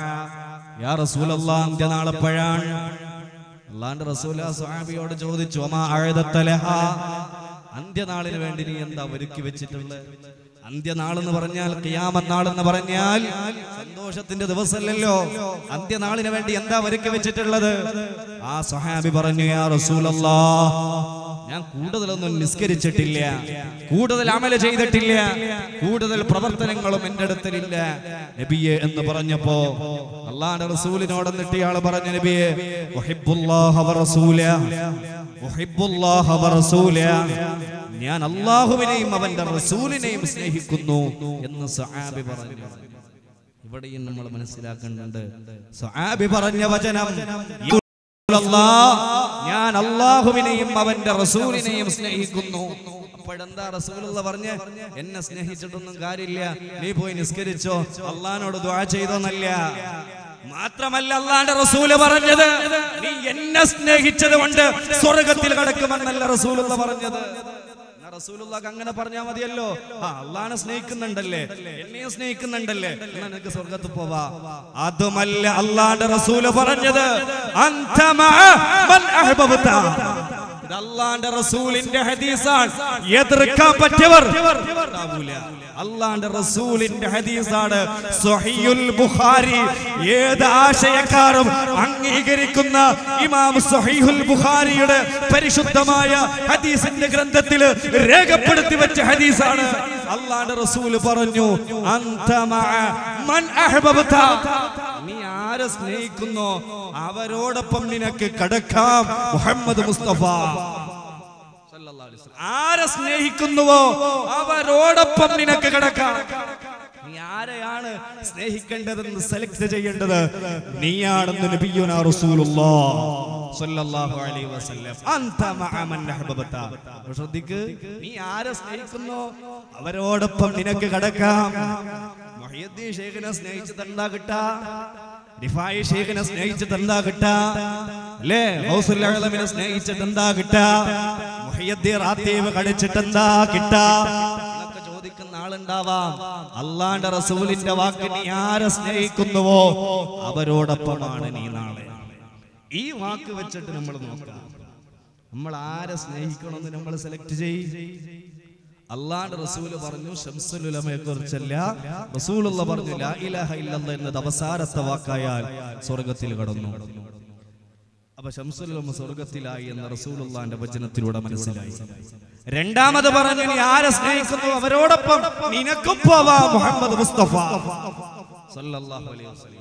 യാ റസൂലല്ലാഹ് അന്ത്യനാൾ എപ്പോഴാണ്? അല്ലാഹുവിന്റെ റസൂൽ ആ സഹാബിയോട് ചോദിച്ചു, വമാ അഅദത ലഹാ, അന്ത്യനാളിന് വേണ്ടി നീ എന്താ ഒരുക്കി വെച്ചിട്ടുള്ളത്? അന്ത്യനാളെന്ന് പറഞ്ഞാൽ ഖിയാമത്ത് നാളെന്ന് പറഞ്ഞാൽ സന്തോഷത്തിന്റെ ദിവസമല്ലല്ലോ. അന്ത്യനാളിന് വേണ്ടി എന്താ ഒരുക്കി വെച്ചിട്ടുള്ളത്? ആ സഹാബി പറഞ്ഞു, യാ റസൂലല്ലാഹ്, ഞാൻ കൂടുതലൊന്നും നിസ്കരിച്ചിട്ടില്ല, കൂടുതൽ അമല ചെയ്തിട്ടില്ല, കൂടുതൽ പ്രവർത്തനങ്ങളും എന്റെ അടുത്തില്ല നബിയെ എന്ന് പറഞ്ഞപ്പോ അല്ലാഹുവിന്റെ റസൂലിനോട് എന്നിട്ട് ഇയാൾ പറഞ്ഞു, നബിയെ ഉഹിബ്ബുല്ലാഹ വ റസൂലഹു, ഉഹിബ്ബുല്ലാഹ വ റസൂലഹു, ഞാൻ അല്ലാഹുവിനെയും അവന്റെ റസൂലിനെയും സ്നേഹിക്കുന്നു എന്ന് സഹാബി പറഞ്ഞു. ഇവിടെയും നമ്മൾ മനസ്സിലാക്കേണ്ടത്, സഹാബി പറഞ്ഞ വചനം ഞാൻ അല്ലാഹുവിനെയും അവന്റെ റസൂലിനെയും സ്നേഹിക്കുന്നു. അപ്പോഴെന്താ റസൂലുള്ളാഹി പറഞ്ഞേ, എന്നെ സ്നേഹിച്ചിട്ടൊന്നും കാര്യമില്ല, നീ പോയി നിസ്കരിച്ചോ, അല്ലാഹുവിനോട് ദുആ ചെയ്തോന്നല്ല. മാത്രമല്ല അല്ലാഹുവിന്റെ റസൂല് പറഞ്ഞത്, നീ എന്നെ സ്നേഹിച്ചത് കൊണ്ട് സ്വർഗ്ഗത്തിൽ കടക്കുമെന്നല്ല റസൂലുള്ളാഹി പറഞ്ഞത്. റസൂലുള്ളാഹിക്ക് അങ്ങനെ പറഞ്ഞാൽ മതിയല്ലോ, ആ അല്ലാഹുവിനെ സ്നേഹിക്കുന്നുണ്ടല്ലേ, എന്നെയും സ്നേഹിക്കുന്നുണ്ടല്ലേ, എന്നാ നിനക്ക് സ്വർഗ്ഗത്തിൽ പോവാ. അതുമല്ല അല്ലാഹുവിന്റെ റസൂല് പറഞ്ഞത്, അൻത മഅ മൻ അഹ്ബബ്ത. ഇത് അല്ലാഹുവിന്റെ റസൂലിന്റെ ഹദീസാണ്. എതിർക്കാൻ പറ്റിയവർ ഉണ്ടാവില്ല. അല്ലാഹുവിന്റെ റസൂലിന്റെ ഹദീസാണ്. സ്വഹീഹുൽ ബുഖാരി ഏത് ആശയക്കാരും അംഗീകരിക്കുന്ന ഇമാം സ്വഹീഹുൽ ബുഖാരിയുടെ പരിശുദ്ധമായ ഹദീസിന്റെ ഗ്രന്ഥത്തിൽ രേഖപ്പെടുത്തി വെച്ച ഹദീസാണ്. അല്ലാഹുവിന്റെ റസൂൽ പറഞ്ഞു, അൻത മഅ മൻ അഹ്ബബ്ത, നീ ആരെ സ്നേഹിക്കുന്നോ അവരോടൊപ്പം നിനക്ക് കടക്കാം. മുഹമ്മദ് മുസ്തഫ സല്ലല്ലാഹു അലൈഹി വസല്ലം ആരെ സ്നേഹിക്കുന്നുവോ അവരോടൊപ്പം നിനക്ക് കടക്കാം. നീ ആരെയാണ് സ്നേഹിക്കേണ്ടതെന്ന് സെലക്ട് ചെയ്യേണ്ടത് നീയാണെന്ന് നബിയുനാ റസൂലുള്ളാഹ് സല്ലല്ലാഹു അലൈഹി വസല്ലം. അൻത മഅ മൻ അഹ്ബബത. ശ്രദ്ധിക്ക്, നീ ആരെ സ്നേഹിക്കുന്നോ അവരോടൊപ്പം നിനക്ക് കടക്കാം. മുഹയ്യിദ്ദീൻ ശൈഖിനെ സ്നേഹിച്ചിട്ട് എന്താ കിട്ടാ? റിഫായി ശൈഖിനെ സ്നേഹിച്ചിട്ട് എന്താ കിട്ടാ? അല്ലേ? ഗൗസുൽ അഅ്ലമിനെ സ്നേഹിച്ചിട്ട് എന്താ കിട്ടാ? മുഹയ്യിദ്ദീൻ റാത്തീബ് കഴിച്ചിട്ട് എന്താ കിട്ടാ? എന്നൊക്കെ ചോദിക്കുന്ന ആളുണ്ടാവാം. അല്ലാഹുവിന്റെ റസൂലിന്റെ വാക്ക് നീ ആരെ സ്നേഹിക്കുന്നുവോ അവരോടൊപ്പമാണ് നീ നാളെ. ഈ വാക്ക് വെച്ചിട്ട് നമ്മൾ നോക്കാം, നമ്മൾ ആരെ സ്നേഹിക്കണമെന്ന് നമ്മൾ സെലക്ട് ചെയ്യ്. അല്ലാഹുവിന്റെ റസൂൽ പറഞ്ഞു ശംസുൽ ഉലമയെ കുറിച്ചല്ല, റസൂലുള്ള പറഞ്ഞു ലാ ഇലാഹ ഇല്ലല്ലാഹ് എന്നത് അവസാനത്തെ വാക്കായാൽ സ്വർഗ്ഗത്തിൽ കടന്നു. അപ്പൊ ശംസുൽ ഉലമ സ്വർഗ്ഗത്തിലായി എന്ന റസൂലുള്ളാഹിന്റെ വചനത്തിലൂടെ മനസ്സിലായി. രണ്ടാമത് പറഞ്ഞു നീ ആരെ സ്നേഹിക്കുന്നു അവരോടൊപ്പം നിനക്കും പോവാം. മുഹമ്മദ് മുസ്തഫ സല്ലല്ലാഹു അലൈഹി വസല്ലം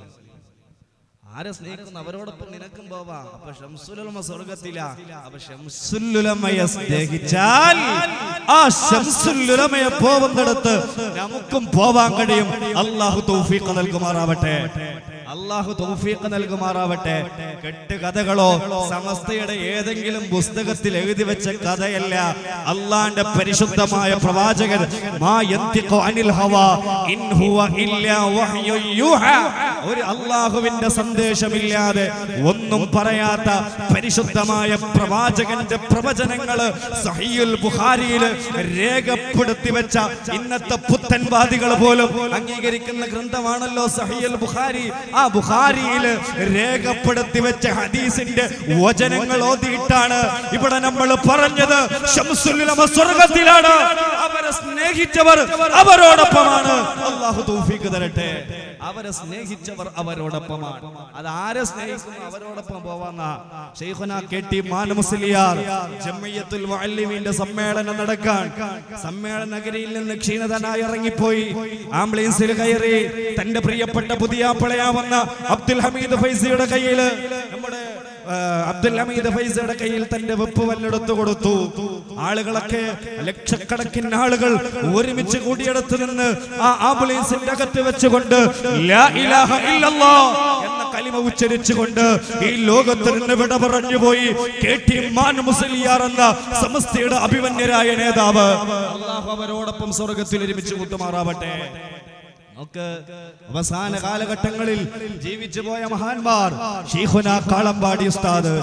ആരെ സ്നേഹിക്കുന്നു അവരോടൊപ്പം നിനക്കും പോവാം. അപ്പൊ ശംസുൽ ഉലമ സ്വർഗ്ഗത്തിലാ. അപ്പൊ ശംസുൽ ഉലമയെ സ്നേഹിച്ചാൽ ആ ശംസുൽ ഉലമയെ പോകുന്നിടത്ത് നമുക്കും പോവാൻ കഴിയും. അല്ലാഹു തൗഫീഖ് നൽകുമാറാവട്ടെ. അല്ലാഹു തൗഫീഖ് നൽകുമാറാവട്ടെ. കെട്ടുകഥകളോ സമസ്തയുടെ ഏതെങ്കിലും പുസ്തകത്തിൽ എഴുതി വെച്ച കഥയല്ല. അല്ലാഹുവിന്റെ പരിശുദ്ധമായ പ്രവാചകൻ മാ യന്തിഖു അനിൽ ഹവാ ഇൻ ഹുവ ഇല്ലാ വഹ്യു യൂഹാ, ഒരു അല്ലാഹുവിന്റെ സന്ദേശമില്ലാതെ ഒന്നും പറയാത്ത പരിശുദ്ധമായ പ്രവാചകന്റെ പ്രവചനങ്ങള് സഹീഹുൽ ബുഖാരിയിൽ രേഖപ്പെടുത്തി വെച്ച ഇന്നത്തെ പുത്തൻവാദികൾ പോലും അംഗീകരിക്കുന്ന ഗ്രന്ഥമാണല്ലോ സഹീഹുൽ ബുഖാരി. ആ ബുഖാരിയിൽ രേഖപ്പെടുത്തി വെച്ച ഹദീസിന്റെ വചനങ്ങൾ ഓതിയിട്ടാണ് ഇവിടെ നമ്മൾ പറഞ്ഞത് ശംസുൽ ഉലമ സ്വർഗ്ഗത്തിലാണ്. അവരെ സ്നേഹിച്ചവർ അവരോടൊപ്പമാണ്. അല്ലാഹു തൗഫീഖ് തരട്ടെ. അവരെ സ്നേഹിച്ചവർ അവരോടൊപ്പമാണ്. അത് ആരെ സ്നേഹിക്കുന്നു അവരോടൊപ്പം പോവാന്ന ശൈഖുനാ കെ ടി മാനു മുസ്ലിയാർ ജംഇയ്യത്തുൽ മുഅല്ലിമീന്റെ സമ്മേളനം നടക്കാൻ സമ്മേളന നഗരിയിൽ നിന്ന് ക്ഷീണിതനായി ഇറങ്ങിപ്പോയി. ആംബുലൻസിൽ കയറി തന്റെ പ്രിയപ്പെട്ട പുതിയാപ്പളയാവുന്ന അബ്ദുൽ ഹമീദ് ഫൈസിയുടെ കയ്യിൽ നമ്മുടെ അബ്ദുൽ ഹമീദ് ഫൈസിയുടെ കയ്യിൽ തന്റെ വെപ്പ് വല്ലെടുത്തു കൊടുത്തു. ആളുകളൊക്കെ ലക്ഷക്കണക്കിന് ആളുകൾ ഒരുമിച്ച് കൂടിയെടുത്ത് നിന്ന് ആ ആംബുലൻസിന്റെ അകത്ത് വെച്ചുകൊണ്ട് ലാ ഇലാഹ ഇല്ലല്ലാഹ് എന്ന കലിമ ഉച്ചരിച്ചുകൊണ്ട് ഈ ലോകത്ത് നിന്ന് വിട പറഞ്ഞു പോയി കെ ടി മാനു മുസ്ലിയാർ എന്ന സമസ്തയുടെ അഭിമന്യരായ നേതാവ്. അല്ലാഹു അവരോടൊപ്പം സ്വർഗ്ഗത്തിൽ ഒരുമിച്ച് കൂട്ടുമാറാവട്ടെ. നമുക്ക് അവസാന കാലഘട്ടങ്ങളിൽ ജീവിച്ചു പോയ മഹാന്മാർ ശൈഖുനാ കാളമ്പാടി ഉസ്താദ്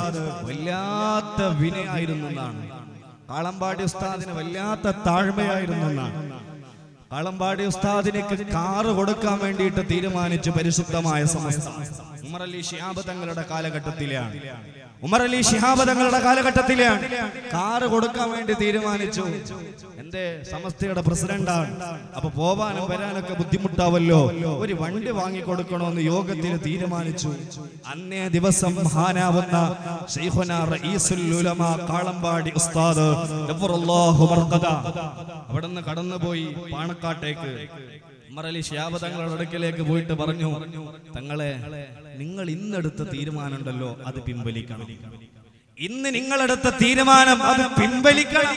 വല്ലാത്ത വിനയായിരുന്നു എന്നാണ്. കാളമ്പാടി ഉസ്താദിന് വല്ലാത്ത താഴ്മയായിരുന്നു എന്നാണ്. കാളമ്പാടി ഉസ്താദിനേക്ക് കാറ് കൊടുക്കാൻ വേണ്ടിയിട്ട് തീരുമാനിച്ചു പരിശുദ്ധമായ സമസ്ത. ഉമർ അലി ശിഹാബ് തങ്ങളുടെ കാലഘട്ടത്തിലാണ് ഉമർ അലി ശിഹാബ് തങ്ങളുടെ കാലഘട്ടത്തിലാണ് കാറ് കൊടുക്കാൻ വേണ്ടി തീരുമാനിച്ചു. എന്റെ സമസ്തയുടെ പ്രസിഡന്റാണ്, അപ്പൊ പോവാനും വരാനൊക്കെ ബുദ്ധിമുട്ടാവല്ലോ, ഒരു വണ്ടി വാങ്ങിക്കൊടുക്കണമെന്ന് യോഗത്തിൽ തീരുമാനിച്ചു. അന്നേ ദിവസം മഹാനാവുന്ന ശൈഖുനാ റഈസുൽ ഉലമ കാളമ്പാടി ഉസ്താദ് ഗഫറല്ലാഹു മർഖദ അവിടുന്ന് കടന്നുപോയി പാണക്കാട്ടേക്ക്. ഉമർ അലി ശിഹാബ് തങ്ങളുടെ അടുക്കലേക്ക് പോയിട്ട് പറഞ്ഞു, തങ്ങളെ നിങ്ങൾ ഇന്നെടുത്ത തീരുമാനമുണ്ടല്ലോ അത് പിൻവലിക്കണം. ഇന്ന് നിങ്ങളെടുത്ത തീരുമാനം അത് പിൻവലിക്കണം.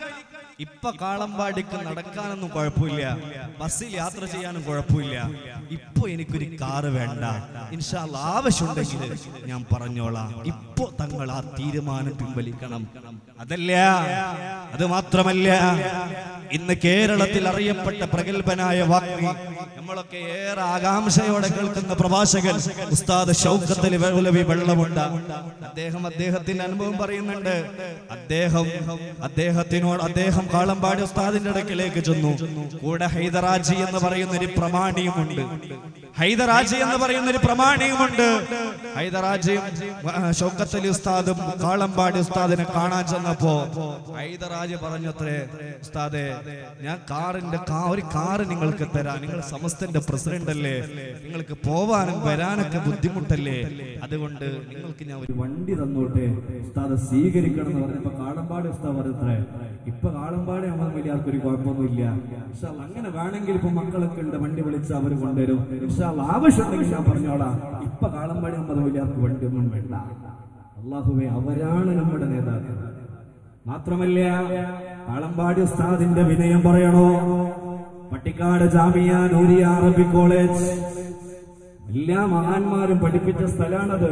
ഇപ്പൊ കാളമ്പാടിക്ക് നടക്കാനൊന്നും കുഴപ്പമില്ല, ബസ്സിൽ യാത്ര ചെയ്യാനും കുഴപ്പമില്ല. ഇപ്പൊ എനിക്കൊരു കാറ് വേണ്ട, ഇൻഷാ അല്ലാഹ് ആവശ്യമുണ്ടെങ്കിൽ ഞാൻ പറഞ്ഞോളാം. ഇപ്പൊ തങ്ങൾ ആ തീരുമാനം പിൻവലിക്കണം. അതല്ല, അത് മാത്രമല്ല, ഇന്ന് കേരളത്തിൽ അറിയപ്പെട്ട പ്രഗത്ഭനായ വാഗ്മി, നമ്മളൊക്കെ ഏറെ ആകാംക്ഷയോടെ കേൾക്കുന്ന പ്രഭാഷകൻ ഉസ്താദ് ഷൗക്കത്ത് അലി ഉലവി വെള്ളമുണ്ട, അദ്ദേഹം അദ്ദേഹത്തിന്റെ അനുഭവം പറയുന്നുണ്ട്. അദ്ദേഹം അദ്ദേഹത്തിനോട് അദ്ദേഹം കാളമ്പാടി ഉസ്താദിന്റെ അടുക്കലേക്ക് ചെന്നു. കൂടെ ഹൈദരാജി എന്ന് പറയുന്ന ഒരു പ്രമാണിയുമുണ്ട്. ഹൈദരാജി എന്ന് പറയുന്ന ഒരു പ്രമാണിയുമുണ്ട്. ഹൈദരാജിയും ഷൗക്കത്ത് അലി ഉസ്താദും കാളമ്പാടി ഉസ്താദിനെ കാണാൻ ചെന്നപ്പോ ഹൈദരാജി പറഞ്ഞത്രേ, ഉസ്താദെ ഞാൻ കാറിന്റെ ഒരു കാറ് നിങ്ങൾക്ക് തരാം, നിങ്ങൾ സമസ്തന്റെ പ്രസിഡന്റ് അല്ലേ, നിങ്ങൾക്ക് പോവാനും വരാനൊക്കെ ബുദ്ധിമുട്ടല്ലേ, അതുകൊണ്ട് നിങ്ങൾക്ക് ഞാൻ ഒരു വണ്ടി തന്നോട്ടെ, ഉസ്താദ് സ്വീകരിക്കണം എന്ന് പറഞ്ഞപ്പോ കാളമ്പാടി ഉസ്താദ് പറഞ്ഞത്രേ, ഇപ്പൊ കാളമ്പാടി അഹമ്മദ് മൊയ്ലിയാർക്ക് ഒരു കുഴപ്പമൊന്നുമില്ല. അങ്ങനെ വേണമെങ്കിൽ ഇപ്പൊ മക്കളൊക്കെ ഉണ്ട്, വണ്ടി വിളിച്ച് അവർ കൊണ്ടുവരും. ആവശ്യമുണ്ടെങ്കിൽ ഞാൻ പറഞ്ഞോളാം. ഇപ്പൊ കാളമ്പാടി അഹമ്മദ് മൊയ്ലിയാർക്ക് വണ്ടി ഒന്നും വേണ്ട. അല്ലാഹുവേ, അവരാണ് നമ്മുടെ നേതാക്കൾ. മാത്രമല്ല, കാളമ്പാടി ഉസ്താദിന്റെ വിനയം പറയണോ? പട്ടിക്കാട് ജാമിയ നൂരിയ അറബിക് കോളേജ് എല്ലാ മഹാന്മാരും പഠിപ്പിച്ച സ്ഥലമാണത്.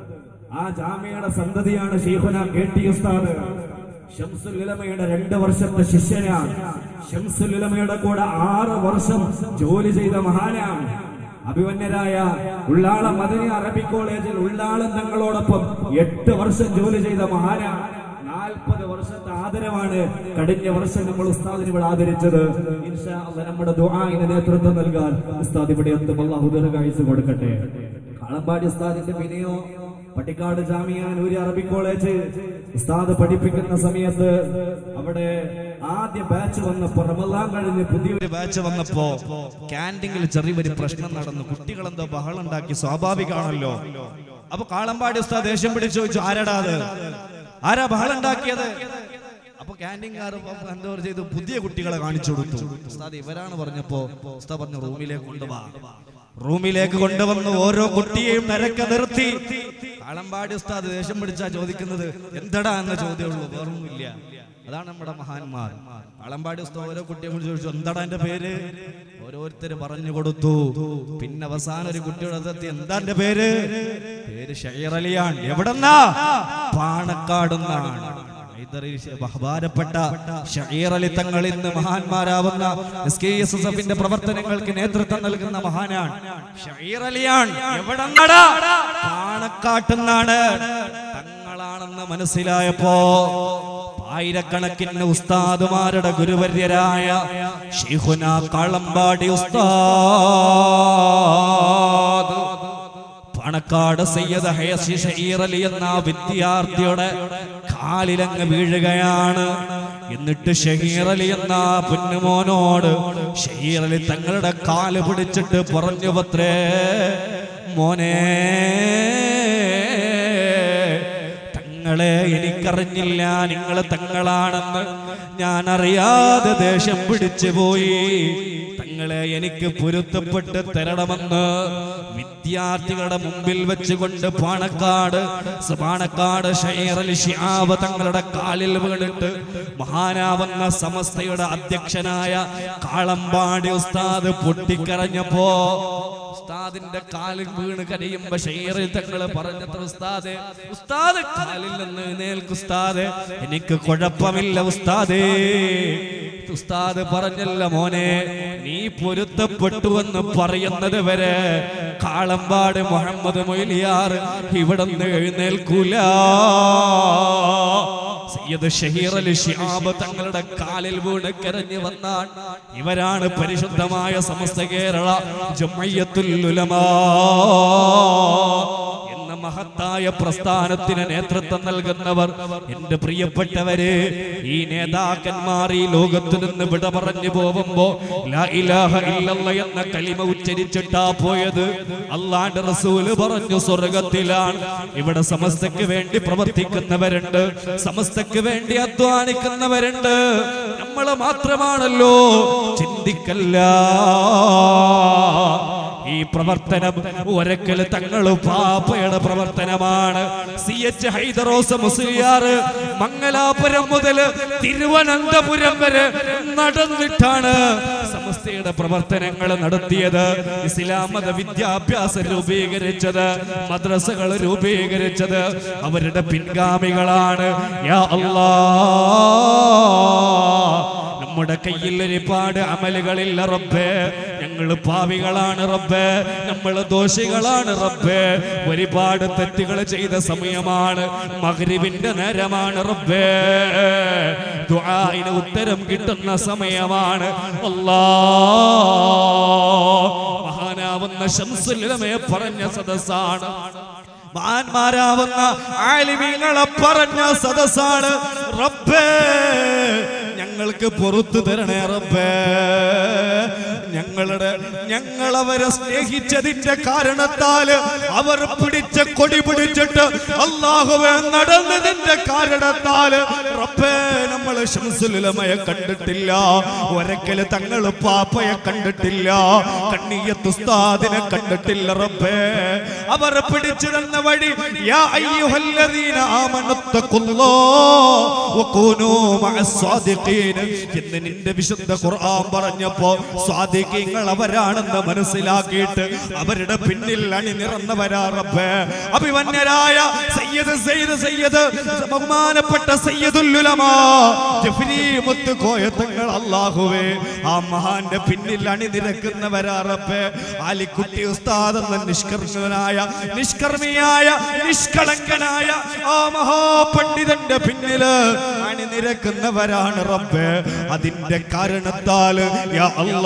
ആ ജാമിയയുടെ സന്തതിയാണ് ശൈഖുന കെ ടി ഉസ്താദ്. ശംസുൽ ഉലമയുടെ രണ്ട് വർഷത്തെ ശിഷ്യനാണ്. ശംസുൽ ഉലമയുടെ കൂടെ ആറ് വർഷം ജോലി ചെയ്ത മഹാനാണ്. അഭിമന്യരായ ഉള്ളാളം മദനി അറബിക് കോളേജിൽ ഉള്ളാളം തങ്ങളോടൊപ്പം എട്ട് വർഷം ജോലി ചെയ്ത മഹാനാണ്. നാൽപ്പത് വർഷത്തെ ആദരവാണ് കഴിഞ്ഞ വർഷം നമ്മൾ ഉസ്താദിന് ഇവിടെ ആദരിച്ചത്. ഇൻഷാ അല്ലാഹ് നമ്മുടെ ദുആഇന് നേതൃത്വം നൽകാൻ ഉസ്താദ് ഇവിടെ എത്തും. അല്ലാഹു ദീർഘായുസ്സ് കൊടുക്കട്ടെ. കാളമ്പാടി ഉസ്താദിന്റെ വിനയോ പട്ടിക്കാട് ജാമിയ നൂരിയ അറബിക് കോളേജ് ഉസ്താദ് പഠിപ്പിക്കുന്ന സമയത്ത് അവിടെ ആദ്യ ബാച്ച് വന്നപ്പോ, റമളാൻ കഴിഞ്ഞ് പുതിയൊരു ബാച്ച് വന്നപ്പോ ക്യാൻറ്റീനിൽ ചെറിയൊരു പ്രശ്നം നടന്നു. കുട്ടികൾ എന്തോ ബഹളം ഉണ്ടാക്കി. സ്വാഭാവികമാണല്ലോ. അപ്പൊ കാളമ്പാടി ഉസ്താദ് ദേഷ്യം പിടിച്ചു ചോദിച്ചു, ആരാടാ അത്? ആരാ ബഹളം ഉണ്ടാക്കിയത്? അപ്പൊ ക്യാൻറ്റീൻകാർ എന്തോ ചെയ്തു, പുതിയ കുട്ടികളെ കാണിച്ചു കൊടുത്തു. ഉസ്താദ് ഇവരാണ് പറഞ്ഞപ്പോ ഉസ്താദ് പറഞ്ഞു, റൂമിലേക്ക് കൊണ്ടുപോവാ. റൂമിലേക്ക് കൊണ്ടുവന്ന് ഓരോ കുട്ടിയെയും നിരക്ക നിർത്തി. കാളമ്പാടി ഉസ്താദ് ദേഷ്യം പിടിച്ചാ ചോദിക്കുന്നത് എന്തടാ എന്ന ചോദ്യമുള്ളൂ, വേറൊന്നുമില്ല. അതാണ് നമ്മുടെ മഹാന്മാർ. കാളമ്പാടി ഉസ്താദ് ഓരോ കുട്ടിയെ കുറിച്ച് ചോദിച്ചു, എന്താടാ എന്റെ പേര്? ഓരോരുത്തര് പറഞ്ഞു കൊടുത്തു. പിന്നെ അവസാനം ഒരു കുട്ടിയുടെ അടുത്തെത്തി, എന്താ എന്റെ പേര്? പേര് ഷൈർ അലിയാണ്. എവിടെന്നാ? പാണക്കാടുന്നാണ്. ബഹുമാനപ്പെട്ട ഷൈർ അലി തങ്ങൾ ഇന്ന് മഹാന്മാരാവുന്ന എസ് കെ എസ് എസ് എഫിന്റെ പ്രവർത്തനങ്ങൾക്ക് നേതൃത്വം നൽകുന്ന മഹാനാണ്. ഷൈർ അലിയാണ്. എവിടെന്നാടാ? പാണക്കാട്ടുന്നാണ്. തങ്ങളാണെന്ന് മനസ്സിലായപ്പോ ആയിരക്കണക്കിന് ഉസ്താദുമാരുടെ ഗുരുവര്യരായ ശൈഖുന കാളമ്പാടി ഉസ്താദ് പാണക്കാട് സയ്യിദ് ഹയസി ഷൈർ അലി എന്ന വിദ്യാർത്ഥിയുടെ കാലിലങ്ങ് വീഴുകയാണ്. എന്നിട്ട് ഷൈർ അലി എന്ന പൊന്നുമോനോട് ഷൈർ അലി തങ്ങളുടെ കാല് പിടിച്ചിട്ട് പറഞ്ഞു, പത്രേ മോനെ, തങ്ങളെ എനിക്കറിഞ്ഞില്ല, നിങ്ങൾ തങ്ങളാണെന്ന് ഞാൻ അറിയാതെ ദേഷ്യം പിടിച്ചു പോയി. തങ്ങളെ എനിക്ക് പൊരുത്തപ്പെട്ട് തരണമെന്ന് വിദ്യാർത്ഥികളുടെ മുമ്പിൽ വെച്ചുകൊണ്ട് പാണക്കാട് പാണക്കാട് ഷൈർ അലി ശിഹാബ് തങ്ങളുടെ കാലിൽ വീണിട്ട് മഹാനാവുന്ന സമസ്തയുടെ അധ്യക്ഷനായ കാളമ്പാടി ഉസ്താദ് പൊട്ടിക്കരഞ്ഞപ്പോ ഉസ്താദിന്റെ കാലിൽ വീണ് കരയുമ്പോ ഷൈർ അലി തങ്ങൾ പറഞ്ഞത്ര, ഉസ്താദേ ഉസ്താദ് കാലിൽ നിന്ന് എഴുന്നേൽക്ക് ഉസ്താദേ, എനിക്ക് കുഴപ്പമില്ല ഉസ്താദേ. ഉസ്താദ് പറഞ്ഞല്ല, മോനെ നീ പൊരുത്തപ്പെട്ടുവെന്ന് പറയുന്നത് വരെ കാളമ്പാട് മുഹമ്മദ് മൊയ്ലിയാർ ഇവിടുന്ന് എഴുന്നേൽക്കൂല. സയ്യിദ് ഷൈർ അലി ശിഹാബ് തങ്ങളുടെ കാലിൽ വീണ് കരഞ്ഞു വന്നാൽ ഇവരാണ് പരിശുദ്ധമായ സമസ്ത കേരള ജംഇയ്യത്തുൽ ഉലമാ എന്ന മഹത്തായ പ്രസ്ഥാനത്തിന് നേതൃത്വം നൽകുന്നവർ. എന്റെ പ്രിയപ്പെട്ടവരെ, ഈ നേതാക്കന്മാർ ഈ ലോകത്തു നിന്ന് വിട പറഞ്ഞു പോകുമ്പോ ലാ ഇലാഹ ഇല്ലല്ലാഹ് എന്ന കലിമ ഉച്ചരിച്ചിട്ടാ പോയത്. അല്ലാഹുവിന്റെ റസൂല് പറഞ്ഞു സ്വർഗ്ഗത്തിലാണ്. ഇവിടെ സമസ്തക്ക് വേണ്ടി പ്രവർത്തിക്കുന്നവരുണ്ട്, സമസ്തക്ക് വേണ്ടി അധ്വാനിക്കുന്നവരുണ്ട്. നമ്മള് മാത്രമാണല്ലോ. ചിന്തിക്കല്ല, ഈ പ്രവർത്തനം ഒരക്കല് തങ്ങള് പാപ്പയുടെ പ്രവർത്തനമാണ്. സി എച്ച് ഹൈദറോസ് മുസ്ലിയാർ മംഗലാപുരം മുതൽ തിരുവനന്തപുരം വരെ നടന്നിട്ടാണ് സമസ്തയുടെ പ്രവർത്തനങ്ങൾ നടത്തിയത്. ഇസ്ലാം മത വിദ്യാഭ്യാസം രൂപീകരിച്ചത്, മദ്രസകൾ രൂപീകരിച്ചത് അവരുടെ പിൻഗാമികളാണ്. യാ അല്ലാഹ്, നമ്മുടെ കയ്യിൽ ഒരുപാട് അമലുകളില്ല റബ്ബേ. ഞങ്ങൾ പാവികളാണ് റബ്ബേ, നമ്മൾ ദോഷികളാണ് റബ്ബേ. ഒരുപാട് തെറ്റുകൾ ചെയ്ത സമയമാണ്, മഗ്രിബിന്റെ നേരമാണ് റബ്ബേ. ദുആഇന് ഉത്തരം കിട്ടുന്ന സമയമാണ്. അല്ലാഹ്, മഹാനാവുന്ന ശംസുൽ ഉലമയെ പറഞ്ഞ സദസ്സാണ്, മഹാന്മാരാവുന്ന ആലിമീങ്ങളെ പറഞ്ഞ സദസ്സാണ് റബ്ബേ. ഞങ്ങൾക്ക് പുറത്തു തരണേ റബ്ബേ. ഞങ്ങളുടെ ഞങ്ങൾ അവരെ സ്നേഹിച്ചതിന്റെ കാരണത്താൽ അവർ പിടിച്ച കൊടി പിടിച്ചിട്ട് അല്ലാഹുവേ നടന്നതിന്റെ കാരണത്താൽ റബ്ബേ നമ്മൾ ശംസുൽ ഉലമയെ കണ്ടിട്ടില്ല, ഒരക്കല് തങ്ങൾ പാപ്പയെ കണ്ടിട്ടില്ല, കണ്ണിയത്ത് ഉസ്താദിനെ കണ്ടിട്ടില്ല റബ്ബേ. അവർ പിടിച്ചു തന്ന വഴി യാ അയ്യുഹല്ലദീന ആമനുത്തഖുല്ലാഹ് വകൂനൂ മഅസ്സാദിഖീൻ എന്ന് നിന്റെ വിശുദ്ധ ഖുർആൻ പറഞ്ഞപ്പോൾ സ്വാദിഖീങ്ങൾ അവരാണെന്ന് മനസ്സിലാക്കിയിട്ട് അവരുടെ പിന്നിൽ അണിനിരന്നവരാ റബ്ബേ. അഭിമന്യരായ സയ്യിദ് സയ്യിദ് സയ്യിദ് ബഹുമാനപ്പെട്ട സയ്യിദുൽ ഉലമാ ജഫ്രി മുത്ത് കോയ തങ്ങൾ അല്ലാഹുവേ ആ മഹാന്റെ പിന്നിൽ അണിനിരക്കുന്നവരാ റബ്ബേ. ആലിക്കുട്ടി ഉസ്താദ് എന്ന നിഷ്കർമ്മനായ നിഷ്കർമ്മിയായ നിഷ്കളങ്കനായ ആ മഹാപണ്ഡിതന്റെ പിന്നില് അണിനിരക്കുന്നവരാണ് റബ്ബേ. അതിന്റെ കാരണത്താൽ യാ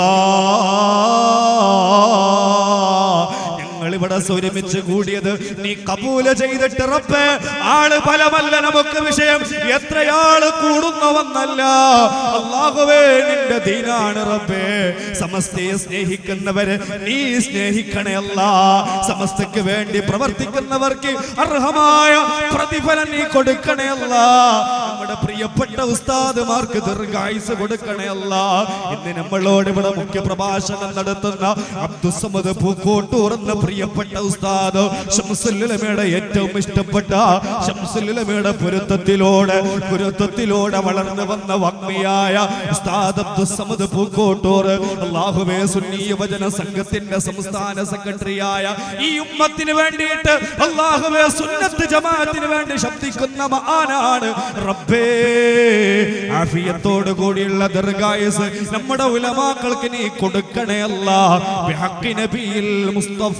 അല്ലാഹ് ഇവിടെ ഒരുമിച്ച് കൂടിയത് നീ കബൂല ചെയ്തിട്ട് റബ്ബേ. ആള് ഫലമല്ല നമുക്ക് വിഷയം, എത്രയാള് കൂടുന്നവന്നല്ല അല്ലാഹുവേ നിന്റെ ദീനാണ് റബ്ബേ. സമസ്തയെ സ്നേഹിക്കുന്നവരെ നീ സ്നേഹിക്കണേ അല്ലാഹ്. സമസ്തയ്ക്ക് വേണ്ടി പ്രവർത്തിക്കുന്നവർക്ക് അർഹമായ പ്രതിഫലം നീ കൊടുക്കണേ അല്ലാഹ്. നമ്മുടെ പ്രിയപ്പെട്ട ഉസ്താദുമാർക്ക് ദീർഘായുസ് കൊടുക്കണേ അല്ലാഹ്. ഇന്ന് നമ്മളോട് ഇവിടെ മുഖ്യ പ്രഭാഷണം നടത്തുന്ന അബ്ദുസ്സമദ് പൂക്കോട്ടൂർ എന്ന പ്രിയപ്പെട്ട ഉസ്താദ് ശംസുൽ ഉലമയുടെ ഏറ്റവും ഇഷ്ടപ്പെട്ട ശംസുൽ ഉലമയുടെ പൊരുത്തത്തിലൂടെ പൊരുത്തത്തിലൂടെ വളർന്നു വന്ന വക്മിയായ ഉസ്താദ് അബ്ദുസ്സമദ് പൂക്കോട്ടൂർ അല്ലാഹുവേ സുന്നി യുവജന സംഘത്തിന്റെ സംസ്ഥാന സെക്രട്ടറിയായ ഈ ഉമ്മത്തിന് വേണ്ടിയിട്ട് അല്ലാഹുവേ സുന്നത്ത് ജമാഅത്തിന് വേണ്ടി ശബ്ദിക്കുന്ന മഹാനാണ് റബ്ബേ. ആഫിയത്തോട് കൂടിയുള്ള ദീർഘായുസ് നമ്മുടെ ഉലമാക്കൾക്ക് നീ കൊടുക്കണേ അല്ലാഹ്. ബിഹഖി നബിയിൽ മുസ്തഫ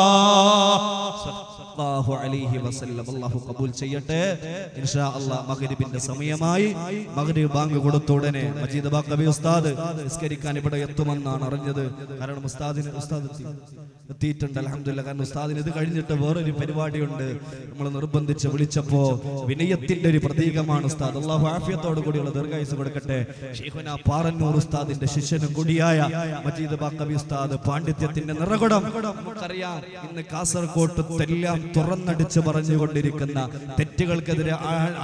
സല്ലല്ലാഹു അലൈഹി വസല്ലം. അല്ലാഹു ഖബൂൽ ചെയ്യട്ടെ. ഇൻഷാ അല്ലാഹ് മഗ്രിബിന്റെ സമയമായി. മഗ്രിബ് ബാങ്ക് കൊടുത്ത ഉടനെ മജീദ് ബാക്കബി ഉസ്താദ് നിസ്കരിക്കാൻ ഇവിടെ എത്തുമെന്നാണ് അറിഞ്ഞത്. കാരണം ഉസ്താദിന് ഉസ്താദ് എത്തിയിട്ടുണ്ട് അൽഹംദുലില്ലാഹ്. കാരണം ഉസ്താദിന് ഇത് കഴിഞ്ഞിട്ട് വേറൊരു പരിപാടിയുണ്ട്. നമ്മൾ നിർബന്ധിച്ച് വിളിച്ചപ്പോ വിനയത്തിന്റെ ഒരു പ്രതീകമാണ് ഉസ്താദ്. അല്ലാഹു ആഫിയത്തോട് കൂടിയുള്ള ദീർഘായുസ് കൊടുക്കട്ടെ. ശൈഖുനാ പാറന്നൂർ ഉസ്താദിന്റെ ശിഷ്യനും കൂടിയായ മജീദ് ബാക്കബി ഉസ്താദ് പാണ്ഡിത്യത്തിന്റെ നിറകുടം. നമുക്കറിയാം ഇന്ന് കാസർകോട്ട് എല്ലാം തുറന്നടിച്ച് പറഞ്ഞുകൊണ്ടിരിക്കുന്ന തെറ്റുകൾക്കെതിരെ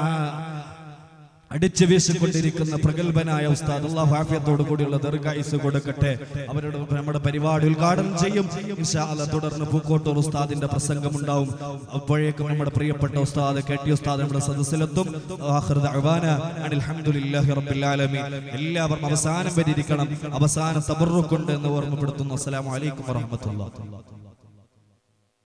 അടിച്ചു വീശിക്കൊണ്ടിരിക്കുന്ന പ്രഗത്ഭനായ ഉസ്താദ് അല്ലാഹു ആഫിയത്തോട് കൂടിയുള്ള ദീർഘായുസ് കൊടുക്കട്ടെ. അവരുടെ നമ്മുടെ പരിപാടി ഉദ്ഘാടനം ചെയ്യും ഇൻഷാ അല്ലാഹ്. തുടർന്ന് പൂക്കോട്ടൂർ ഉസ്താദിന്റെ പ്രസംഗം ഉണ്ടാവും. അപ്പോഴേക്കും നമ്മുടെ പ്രിയപ്പെട്ട ഉസ്താദ് കെ ടി ഉസ്താദ് നമ്മുടെ സദസ്സിലെത്തും. ആഖിറു ദഅവാനാ അനിൽ ഹംദുലില്ലാഹി റബ്ബിൽ ആലമീൻ. എല്ലാവരും അവസാനം വരിയിരിക്കണം. അവസാന തബറുക്കുണ്ട് എന്ന് ഓർമ്മപ്പെടുത്തുന്നു. അസ്സലാമു അലൈക്കും വറഹ്മത്തുള്ളാഹി.